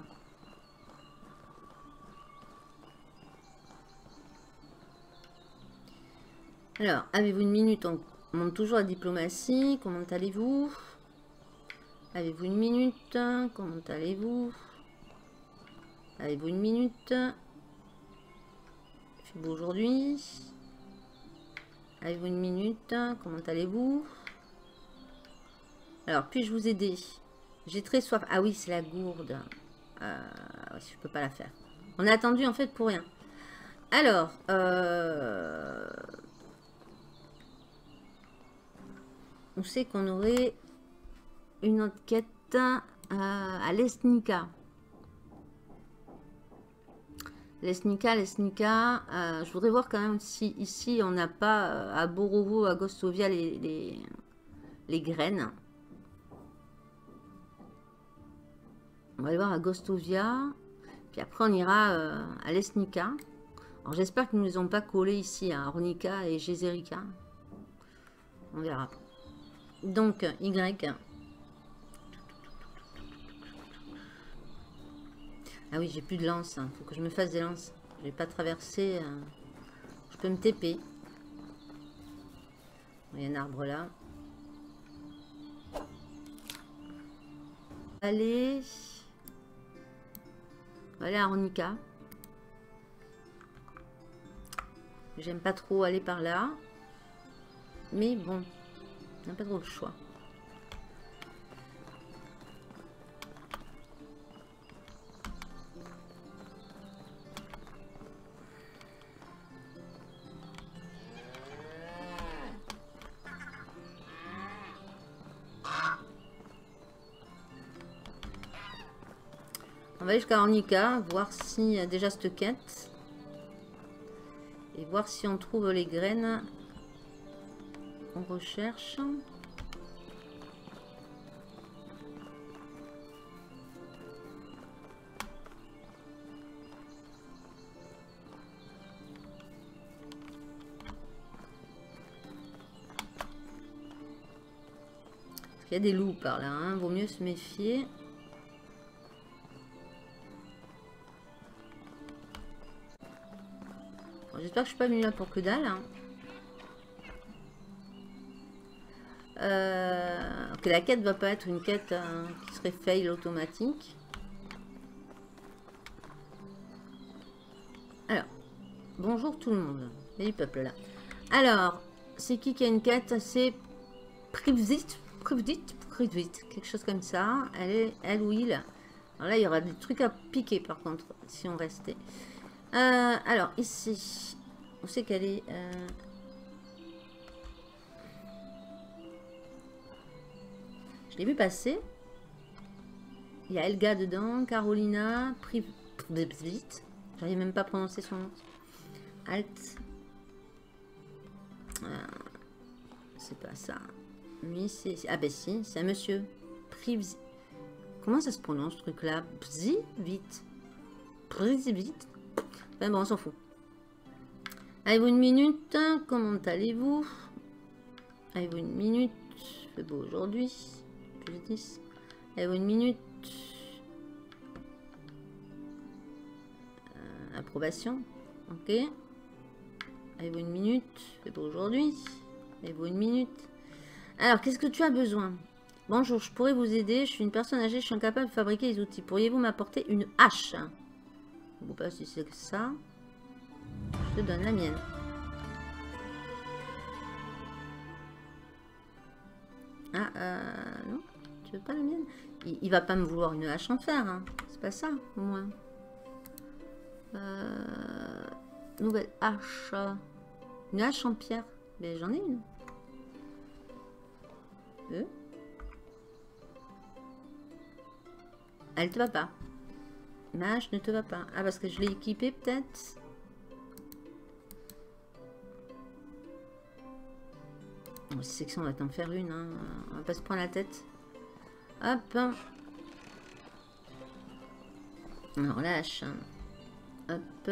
Alors, avez-vous une minute? On monte toujours la diplomatie. Comment allez-vous? Avez-vous une minute? Comment allez-vous? Avez-vous une minute? Il fait beau aujourd'hui. Avez-vous une minute? Comment allez-vous? Alors, puis-je vous aider? J'ai très soif. Ah oui, c'est la gourde. Euh, je peux pas la faire. On a attendu en fait pour rien. Alors, euh... on sait qu'on aurait une autre quête euh, à Lesnica. Lesnica, Lesnica. Euh, je voudrais voir quand même si ici on n'a pas euh, à Borovo, à Gostovia les, les, les graines. On va aller voir à Gostovia. Puis après on ira euh, à Lesnica. Alors j'espère qu'ils ne nous ont pas collé ici à Ornica et Gézerica. On verra. Donc Y. Ah oui, j'ai plus de lance. Il faut que je me fasse des lances. Je vais pas traverser. Euh... Je peux me T P. Il y a un arbre là. Allez. On va aller à Ornica. J'aime pas trop aller par là. Mais bon, on n'a pas trop le choix. On va aller jusqu'à Ornica, voir s'il y a déjà cette quête. Et voir si on trouve les graines qu'on recherche. Il y a des loups par là, hein. Vaut mieux se méfier. J'espère que je suis pas venue là pour que dalle. Hein. Euh, que la quête va pas être une quête euh, qui serait fail automatique. Alors, bonjour tout le monde. Il y a du peuple là. Alors, c'est qui qui a une quête? C'est Privzit, Privzit, Privzit, quelque chose comme ça. Elle est, elle ou il. Alors là, il y aura des trucs à piquer par contre, si on restait. Euh, alors, ici, on sait qu'elle est... Euh... Je l'ai vu passer. Il y a Elga dedans, Carolina, Privzit. J'arrive même pas à prononcer son nom. Alt. Euh, c'est pas ça. Lui, c'est... Ah ben si, c'est un monsieur. Privzit. Comment ça se prononce ce truc-là? Bzi, vite. Privzit. Enfin bon, on s'en fout. Avez-vous une minute? Comment allez-vous? Avez-vous une minute? C'est beau aujourd'hui. Plus dix. Avez-vous une minute? euh, Approbation. Ok. Avez-vous une minute? C'est beau aujourd'hui. Avez-vous une minute? Alors, qu'est-ce que tu as besoin? Bonjour, je pourrais vous aider. Je suis une personne âgée, je suis incapable de fabriquer les outils. Pourriez-vous m'apporter une hache? Je ne sais pas si c'est ça. Je te donne la mienne. Ah, euh, non, tu veux pas la mienne? il, il va pas me vouloir une hache en fer, hein. C'est pas ça, au moins. Euh, nouvelle hache. Une hache en pierre. Mais j'en ai une. Euh Elle te va pas. Ma hache ne te va pas. Ah, parce que je l'ai équipée, peut-être. C'est que ça, on va t'en faire une. Hein. On va pas se prendre la tête. Hop. Alors, lâche. Hop.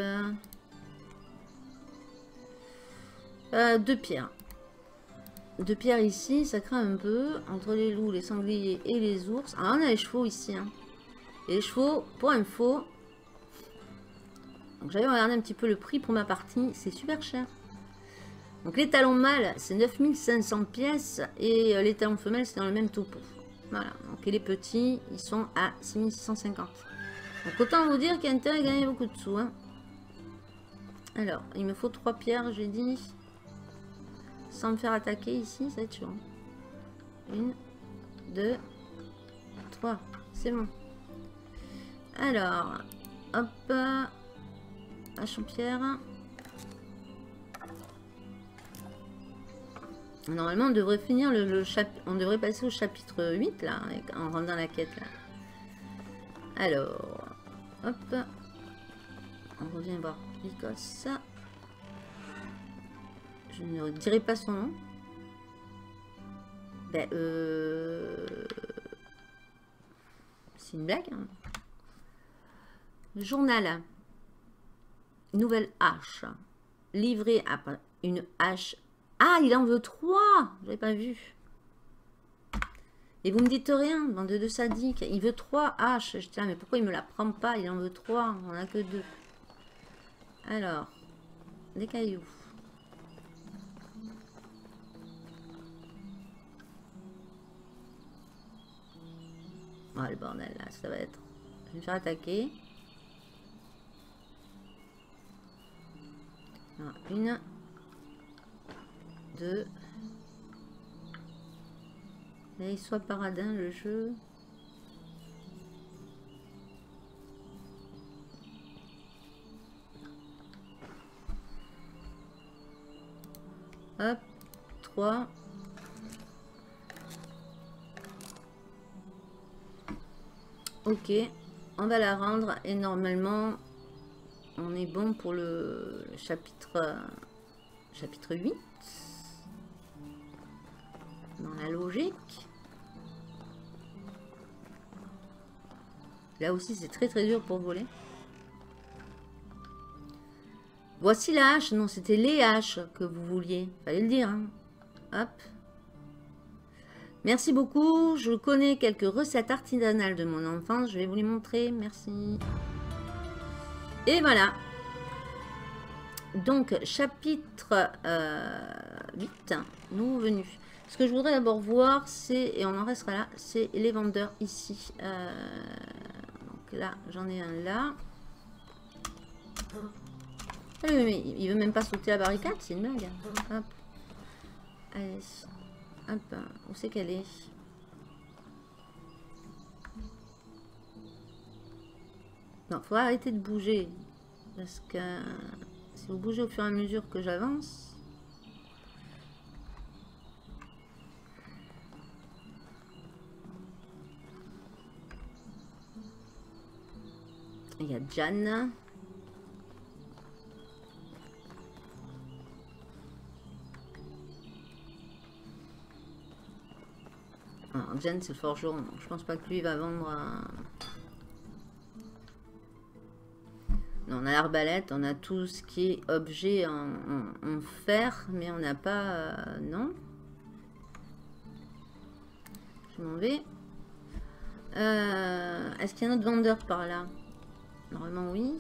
Euh, deux pierres. Deux pierres ici, ça craint un peu. Entre les loups, les sangliers et les ours. Ah, on a les chevaux ici. Hein. Et les chevaux, pour info. Donc, j'avais regardé un petit peu le prix pour ma partie. C'est super cher. Donc les talons mâles, c'est neuf mille cinq cents pièces. Et les talons femelles, c'est dans le même topo. Voilà. Donc et les petits, ils sont à six mille six cent cinquante. Donc autant vous dire qu'il y a intérêt à gagner beaucoup de sous. Hein. Alors, il me faut trois pierres, j'ai dit. Sans me faire attaquer ici, ça va être chaud. Une, deux, trois. C'est bon. Alors, hop. Hache en pierre. Normalement, on devrait finir le, le chapitre. On devrait passer au chapitre huit, là, en rendant la quête, là. Alors, hop. On revient voir Lycos. Je ne dirai pas son nom. Ben, euh... c'est une blague, hein. Journal. Nouvelle hache. Livrée à une hache. Ah, il en veut trois. J'avais pas vu. Et vous me dites rien, bande de sadiques. Il veut trois haches. Je tiens, mais pourquoi il me la prend pas? Il en veut trois. On en a que deux. Alors, des cailloux. Oh, le bordel, là, ça va être... Je vais me faire attaquer. Alors, une... Deux. Et soit paradin le jeu. Hop. Trois. Ok. On va la rendre et normalement on est bon pour le chapitre chapitre huit. Dans la logique. Là aussi, c'est très très dur pour voler. Voici la hache. Non, c'était les haches que vous vouliez. Fallait le dire. Hein. Hop. Merci beaucoup. Je connais quelques recettes artisanales de mon enfance. Je vais vous les montrer. Merci. Et voilà. Donc, chapitre euh, huit. Nous venus. Ce que je voudrais d'abord voir, c'est, et on en restera là, c'est les vendeurs ici. Euh, donc là, j'en ai un là. Ah, mais il veut même pas sauter la barricade, c'est une blague. Hop. Allez. Hop. Où c'est qu'elle est? Non, faut arrêter de bouger. Parce que si vous bougez au fur et à mesure que j'avance... Il y a Jan. Alors, Jan, c'est le forgeron. Donc je pense pas que lui va vendre. Un... On a l'arbalète, on a tout ce qui est objet en, en, en fer, mais on n'a pas... Euh, non. Je m'en vais. Euh, Est-ce qu'il y a un autre vendeur par là? Normalement, oui.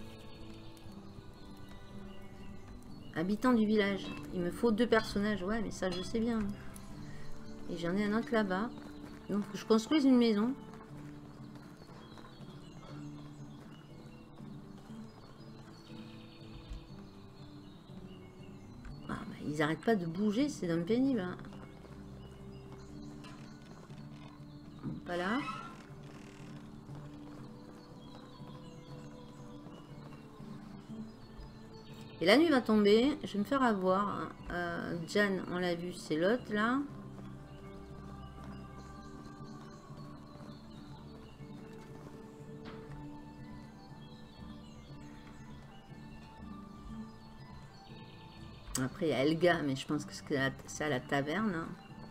Habitant du village. Il me faut deux personnages. Ouais, mais ça, je sais bien. Et j'en ai un autre là-bas. Donc, je construise une maison. Ah, bah, ils n'arrêtent pas de bouger. C'est d'un pénible. Hein. Bon, pas là. Et la nuit va tomber, je vais me faire avoir. Euh, Jan, on l'a vu, c'est l'autre là. Après, il y a Elga, mais je pense que c'est à la taverne. Hein.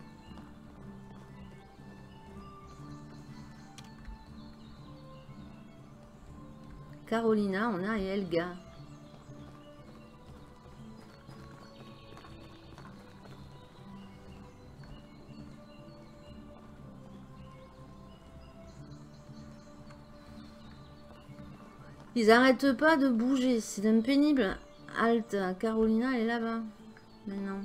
Carolina, on a et Elga. Ils arrêtent pas de bouger, c'est un pénible. Halt, Carolina, elle est là-bas. Maintenant.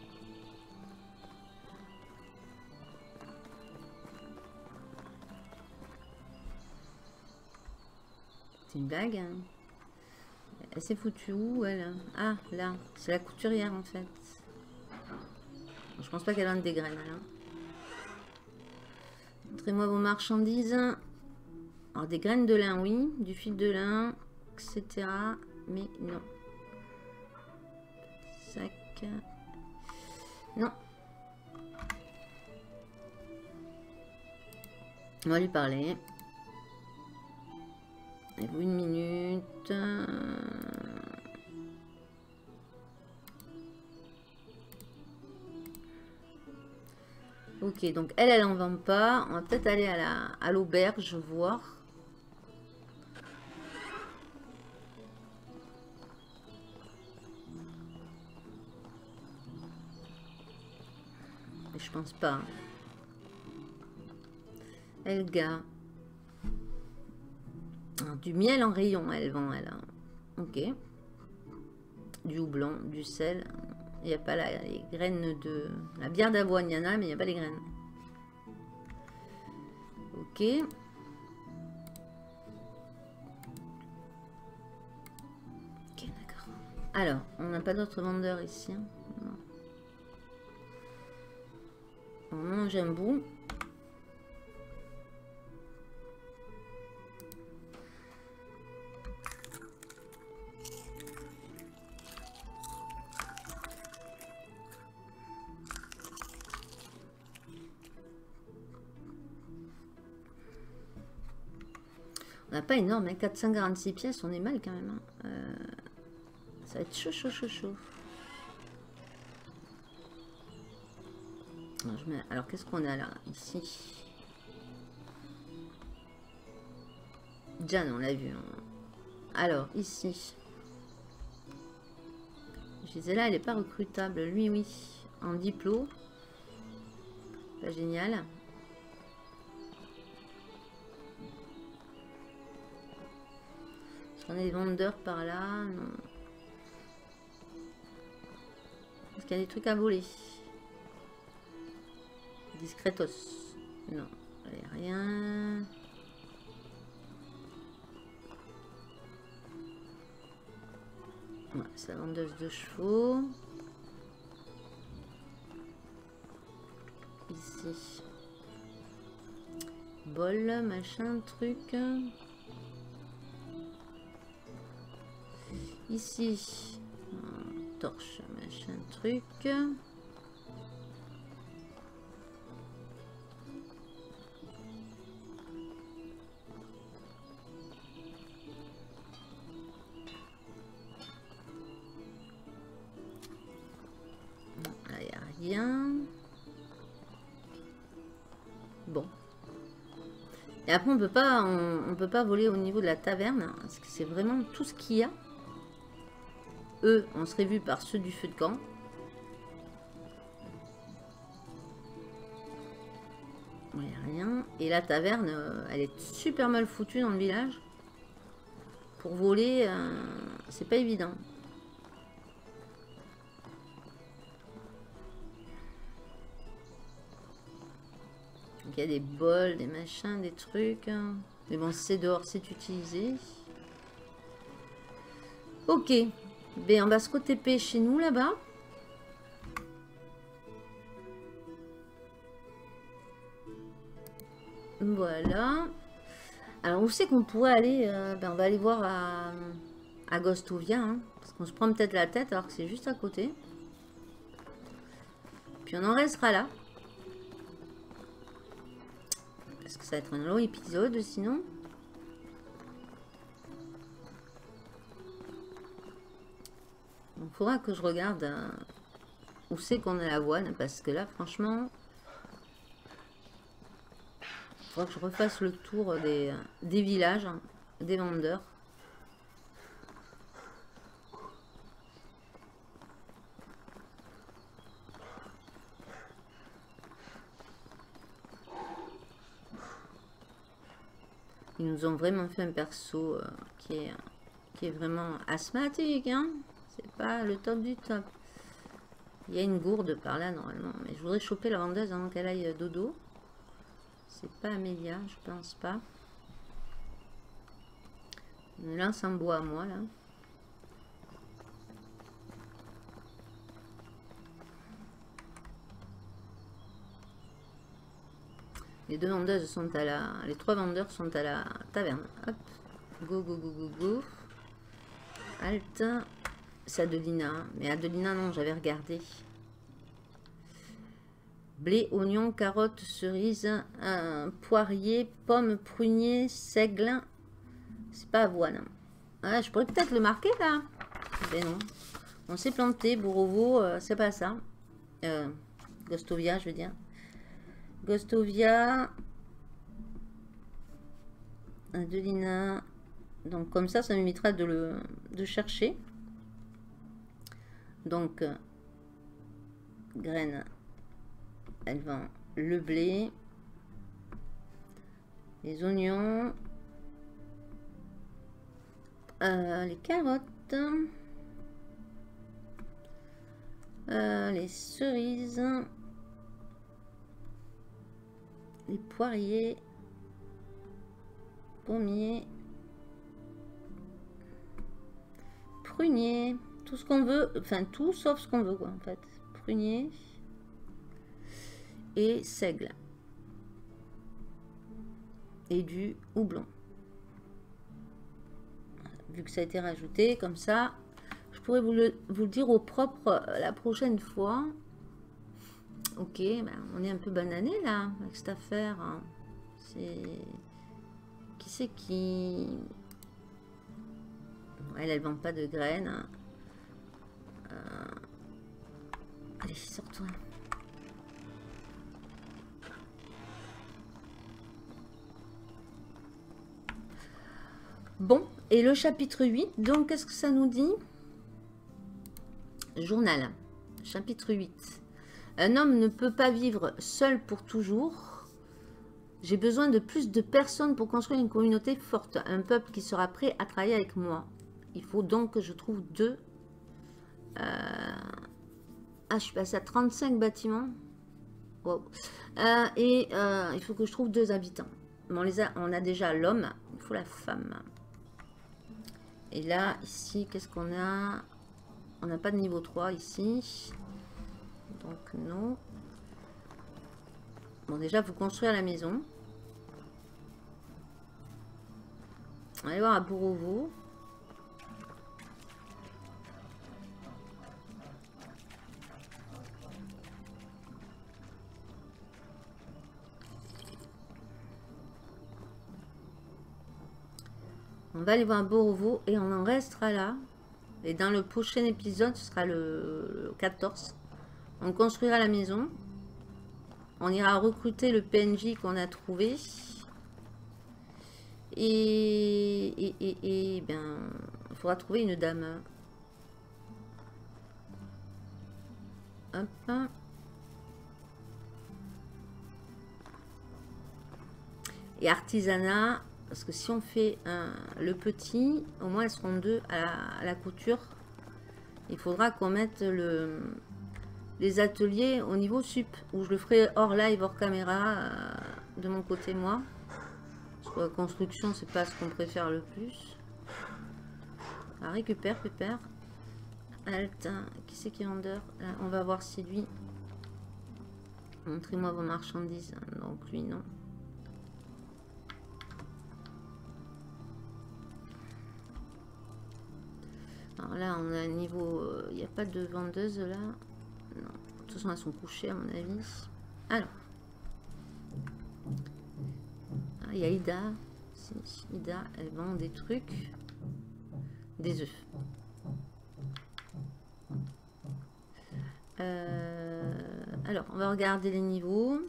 C'est une blague. Hein. Elle s'est foutue où, elle? Ah, là. C'est la couturière, en fait. Je pense pas qu'elle vende des graines, là. Montrez-moi vos marchandises. Alors, des graines de lin, oui. Du fil de lin, et cetera. Mais non. Sac. Non. On va lui parler. Et vous, une minute. Ok, donc elle, elle en vend pas. On va peut-être aller à la à l'auberge voir. Mais je pense pas. Elga. Alors, du miel en rayon, elle vend, elle. Ok. Du houblon, du sel. Il n'y a pas la, les graines de... La bière d'avoine, il y en a, mais il n'y a pas les graines. Ok. Ok, d'accord. Alors, on n'a pas d'autres vendeurs ici. Hein. Non. On mange un bout. On n'a pas énorme, hein, quatre cent quarante-six pièces, on est mal quand même. Hein. Euh, ça va être chaud, chaud, chaud, chaud. Alors, je mets... Alors qu'est-ce qu'on a là, ici? Jan, on l'a vu. Hein. Alors, ici. Je disais là, elle n'est pas recrutable. Lui, oui. En diplôme. Pas génial. On a des vendeurs par là. Non. Est-ce qu'il y a des trucs à voler? Discretos. Non, rien. Ouais, c'est la vendeuse de chevaux. Ici. Bol, machin, truc. Ici, torche, machin, truc. Là, il n'y a rien. Bon. Et après, on peut pas, on, on peut pas voler au niveau de la taverne, parce que c'est vraiment tout ce qu'il y a. Eux, on serait vus par ceux du feu de camp. Il n'y a rien. Et la taverne, elle est super mal foutue dans le village. Pour voler, euh, c'est pas évident. Donc il y a des bols, des machins, des trucs. Mais bon, si c'est dehors, c'est utilisé. Ok. Ben, on va se re-T P chez nous là-bas. Voilà. Alors, où c'est qu'on pourrait aller euh, ben, on va aller voir à, à Gostovia. Hein, parce qu'on se prend peut-être la tête alors que c'est juste à côté. Puis on en restera là. Parce que ça va être un long épisode sinon. Il faudra que je regarde euh, où c'est qu'on a l'avoine. Parce que là, franchement... Il faudra que je refasse le tour des, des villages, hein, des vendeurs. Ils nous ont vraiment fait un perso euh, qui, est, qui est vraiment asthmatique. Hein. C'est pas le top du top. Il y a une gourde par là normalement. Mais je voudrais choper la vendeuse avant qu'elle aille dodo. C'est pas Amélia, je pense pas. Une lance en bois à moi là. Les deux vendeuses sont à la... Les trois vendeurs sont à la taverne. Hop. Go, go, go, go, go. Halt. C'est Adelina. Mais Adelina, non, j'avais regardé. Blé, oignon, carottes, cerises, euh, poirier, pommes, prunier, seigle. C'est pas avoine. Ah, je pourrais peut-être le marquer là. Mais non. On s'est planté. Bourovo, euh, c'est pas ça. Euh, Gostovia, je veux dire. Gostovia. Adelina. Donc comme ça, ça m'évitera de le de chercher. Donc, euh, graines. Elle vend le blé, les oignons, euh, les carottes, euh, les cerises, les poiriers, pommiers, pruniers, tout ce qu'on veut, enfin tout sauf ce qu'on veut quoi en fait. Pruniers. Et seigle et du houblon. Vu que ça a été rajouté comme ça, je pourrais vous le, vous le dire au propre la prochaine fois. Ok, ben on est un peu banané là avec cette affaire. Hein. C'est qui c'est qui elle, elle vend pas de graines. Hein. Euh... Allez, sors-toi. Bon, et le chapitre huit, donc qu'est-ce que ça nous dit? Journal, chapitre huit. Un homme ne peut pas vivre seul pour toujours. J'ai besoin de plus de personnes pour construire une communauté forte, un peuple qui sera prêt à travailler avec moi. Il faut donc que je trouve deux. Euh... Ah, je suis passée à trente-cinq bâtiments. Wow. Euh, et euh, il faut que je trouve deux habitants. Bon, on, les a, on a déjà l'homme, il faut la femme. Et là, ici, qu'est-ce qu'on a? On n'a pas de niveau trois ici. Donc, non. Bon, déjà, il faut construire la maison. On va aller voir à Bourovo. On va aller voir Bourovo et on en restera là. Et dans le prochain épisode, ce sera le quatorze. On construira la maison. On ira recruter le P N J qu'on a trouvé. Et, et, et, et ben, il faudra trouver une dame. Hop. Et artisanat, parce que si on fait un, le petit, au moins elles seront deux à la, à la couture. Il faudra qu'on mette le, les ateliers au niveau sup, où je le ferai hors live, hors caméra, euh, de mon côté moi. Parce que la construction, c'est pas ce qu'on préfère le plus. Alors, récupère, pépère. Alt, qui c'est qui est vendeur? Là, on va voir si lui... Montrez-moi vos marchandises. Donc lui, non. Alors là, on a un niveau... Il euh, n'y a pas de vendeuse là. Non. De toute façon, elles sont couchées à mon avis. Alors. Ah, il y a Ida. Ida, elle vend des trucs. Des œufs. Euh, alors, on va regarder les niveaux.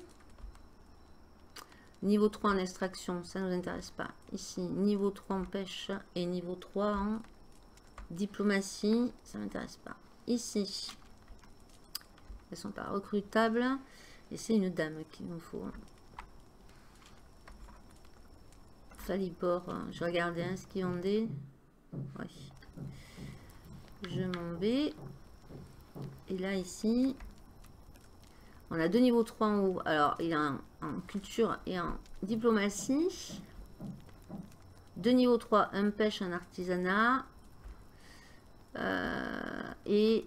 Niveau trois en extraction, ça ne nous intéresse pas. Ici, niveau trois en pêche et niveau trois en diplomatie, ça ne m'intéresse pas. Ici, elles sont pas recrutables. Et c'est une dame qu'il nous faut. Falibor, je regardais hein, ce qu'ils vendaient. Oui. Je m'en vais. Et là, ici, on a deux niveaux trois en haut. Alors, il y a un, en culture et en diplomatie. Deux niveaux trois, un pêche, un artisanat. Euh, et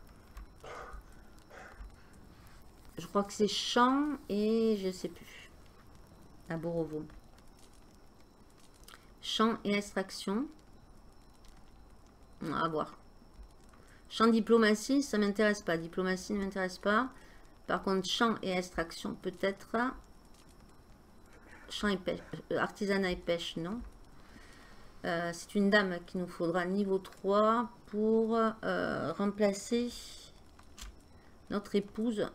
je crois que c'est champ et je sais plus. À Borovo. Champ et extraction. On va voir. Champ diplomatie, ça m'intéresse pas. Diplomatie ne m'intéresse pas. Par contre, champ et extraction, peut-être. Champ et pêche. Artisanat et pêche, non. Euh, c'est une dame qu'il nous faudra niveau trois pour euh, remplacer notre épouse.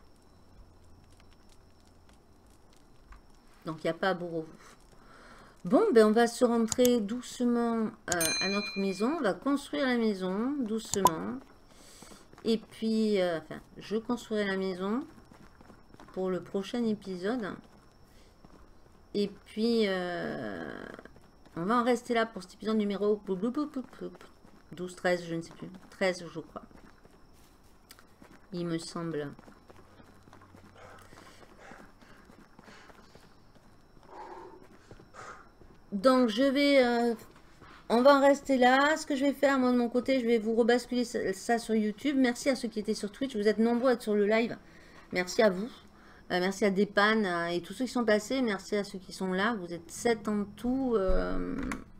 Donc, il n'y a pas à Borovo. Bon, ben on va se rentrer doucement euh, à notre maison. On va construire la maison doucement. Et puis, euh, enfin, je construirai la maison pour le prochain épisode. Et puis, euh, on va en rester là pour cet épisode numéro douze, treize, je ne sais plus. treize, je crois. Il me semble. Donc je vais, euh, on va en rester là. Ce que je vais faire moi de mon côté, je vais vous rebasculer ça, ça sur YouTube. Merci à ceux qui étaient sur Twitch, vous êtes nombreux à être sur le live. Merci à vous, euh, merci à Depan euh, et tous ceux qui sont passés. Merci à ceux qui sont là, vous êtes sept en tout. Euh...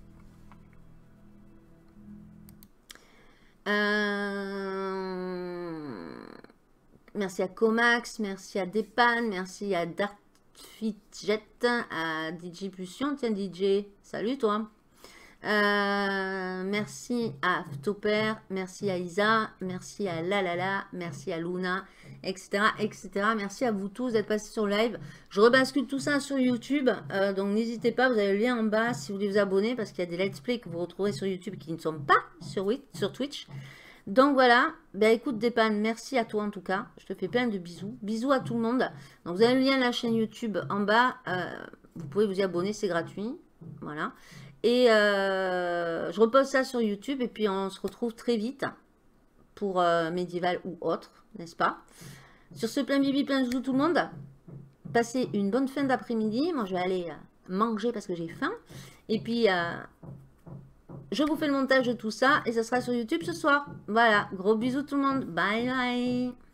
Euh... Merci à Comax, merci à Depan, merci à Dark Fitjet, à D J Pulsion, tiens D J, salut toi. Euh, merci à Toper, merci à Isa, merci à Lalala, merci à Luna, et cetera, et cetera. Merci à vous tous d'être passés sur live. Je rebascule tout ça sur YouTube, euh, donc n'hésitez pas, vous avez le lien en bas si vous voulez vous abonner, parce qu'il y a des let's play que vous retrouverez sur YouTube qui ne sont pas sur, sur Twitch. Donc voilà, ben écoute Depan, merci à toi en tout cas, je te fais plein de bisous, bisous à tout le monde. Donc vous avez le lien de la chaîne YouTube en bas, euh, vous pouvez vous y abonner, c'est gratuit, voilà. Et euh, je repose ça sur YouTube et puis on se retrouve très vite pour euh, médiéval ou autre, n'est-ce pas? Sur ce, plein bibi, plein zouzou tout le monde, passez une bonne fin d'après-midi, moi je vais aller manger parce que j'ai faim. Et puis... Euh, je vous fais le montage de tout ça et ça sera sur YouTube ce soir. Voilà, gros bisous tout le monde. Bye bye.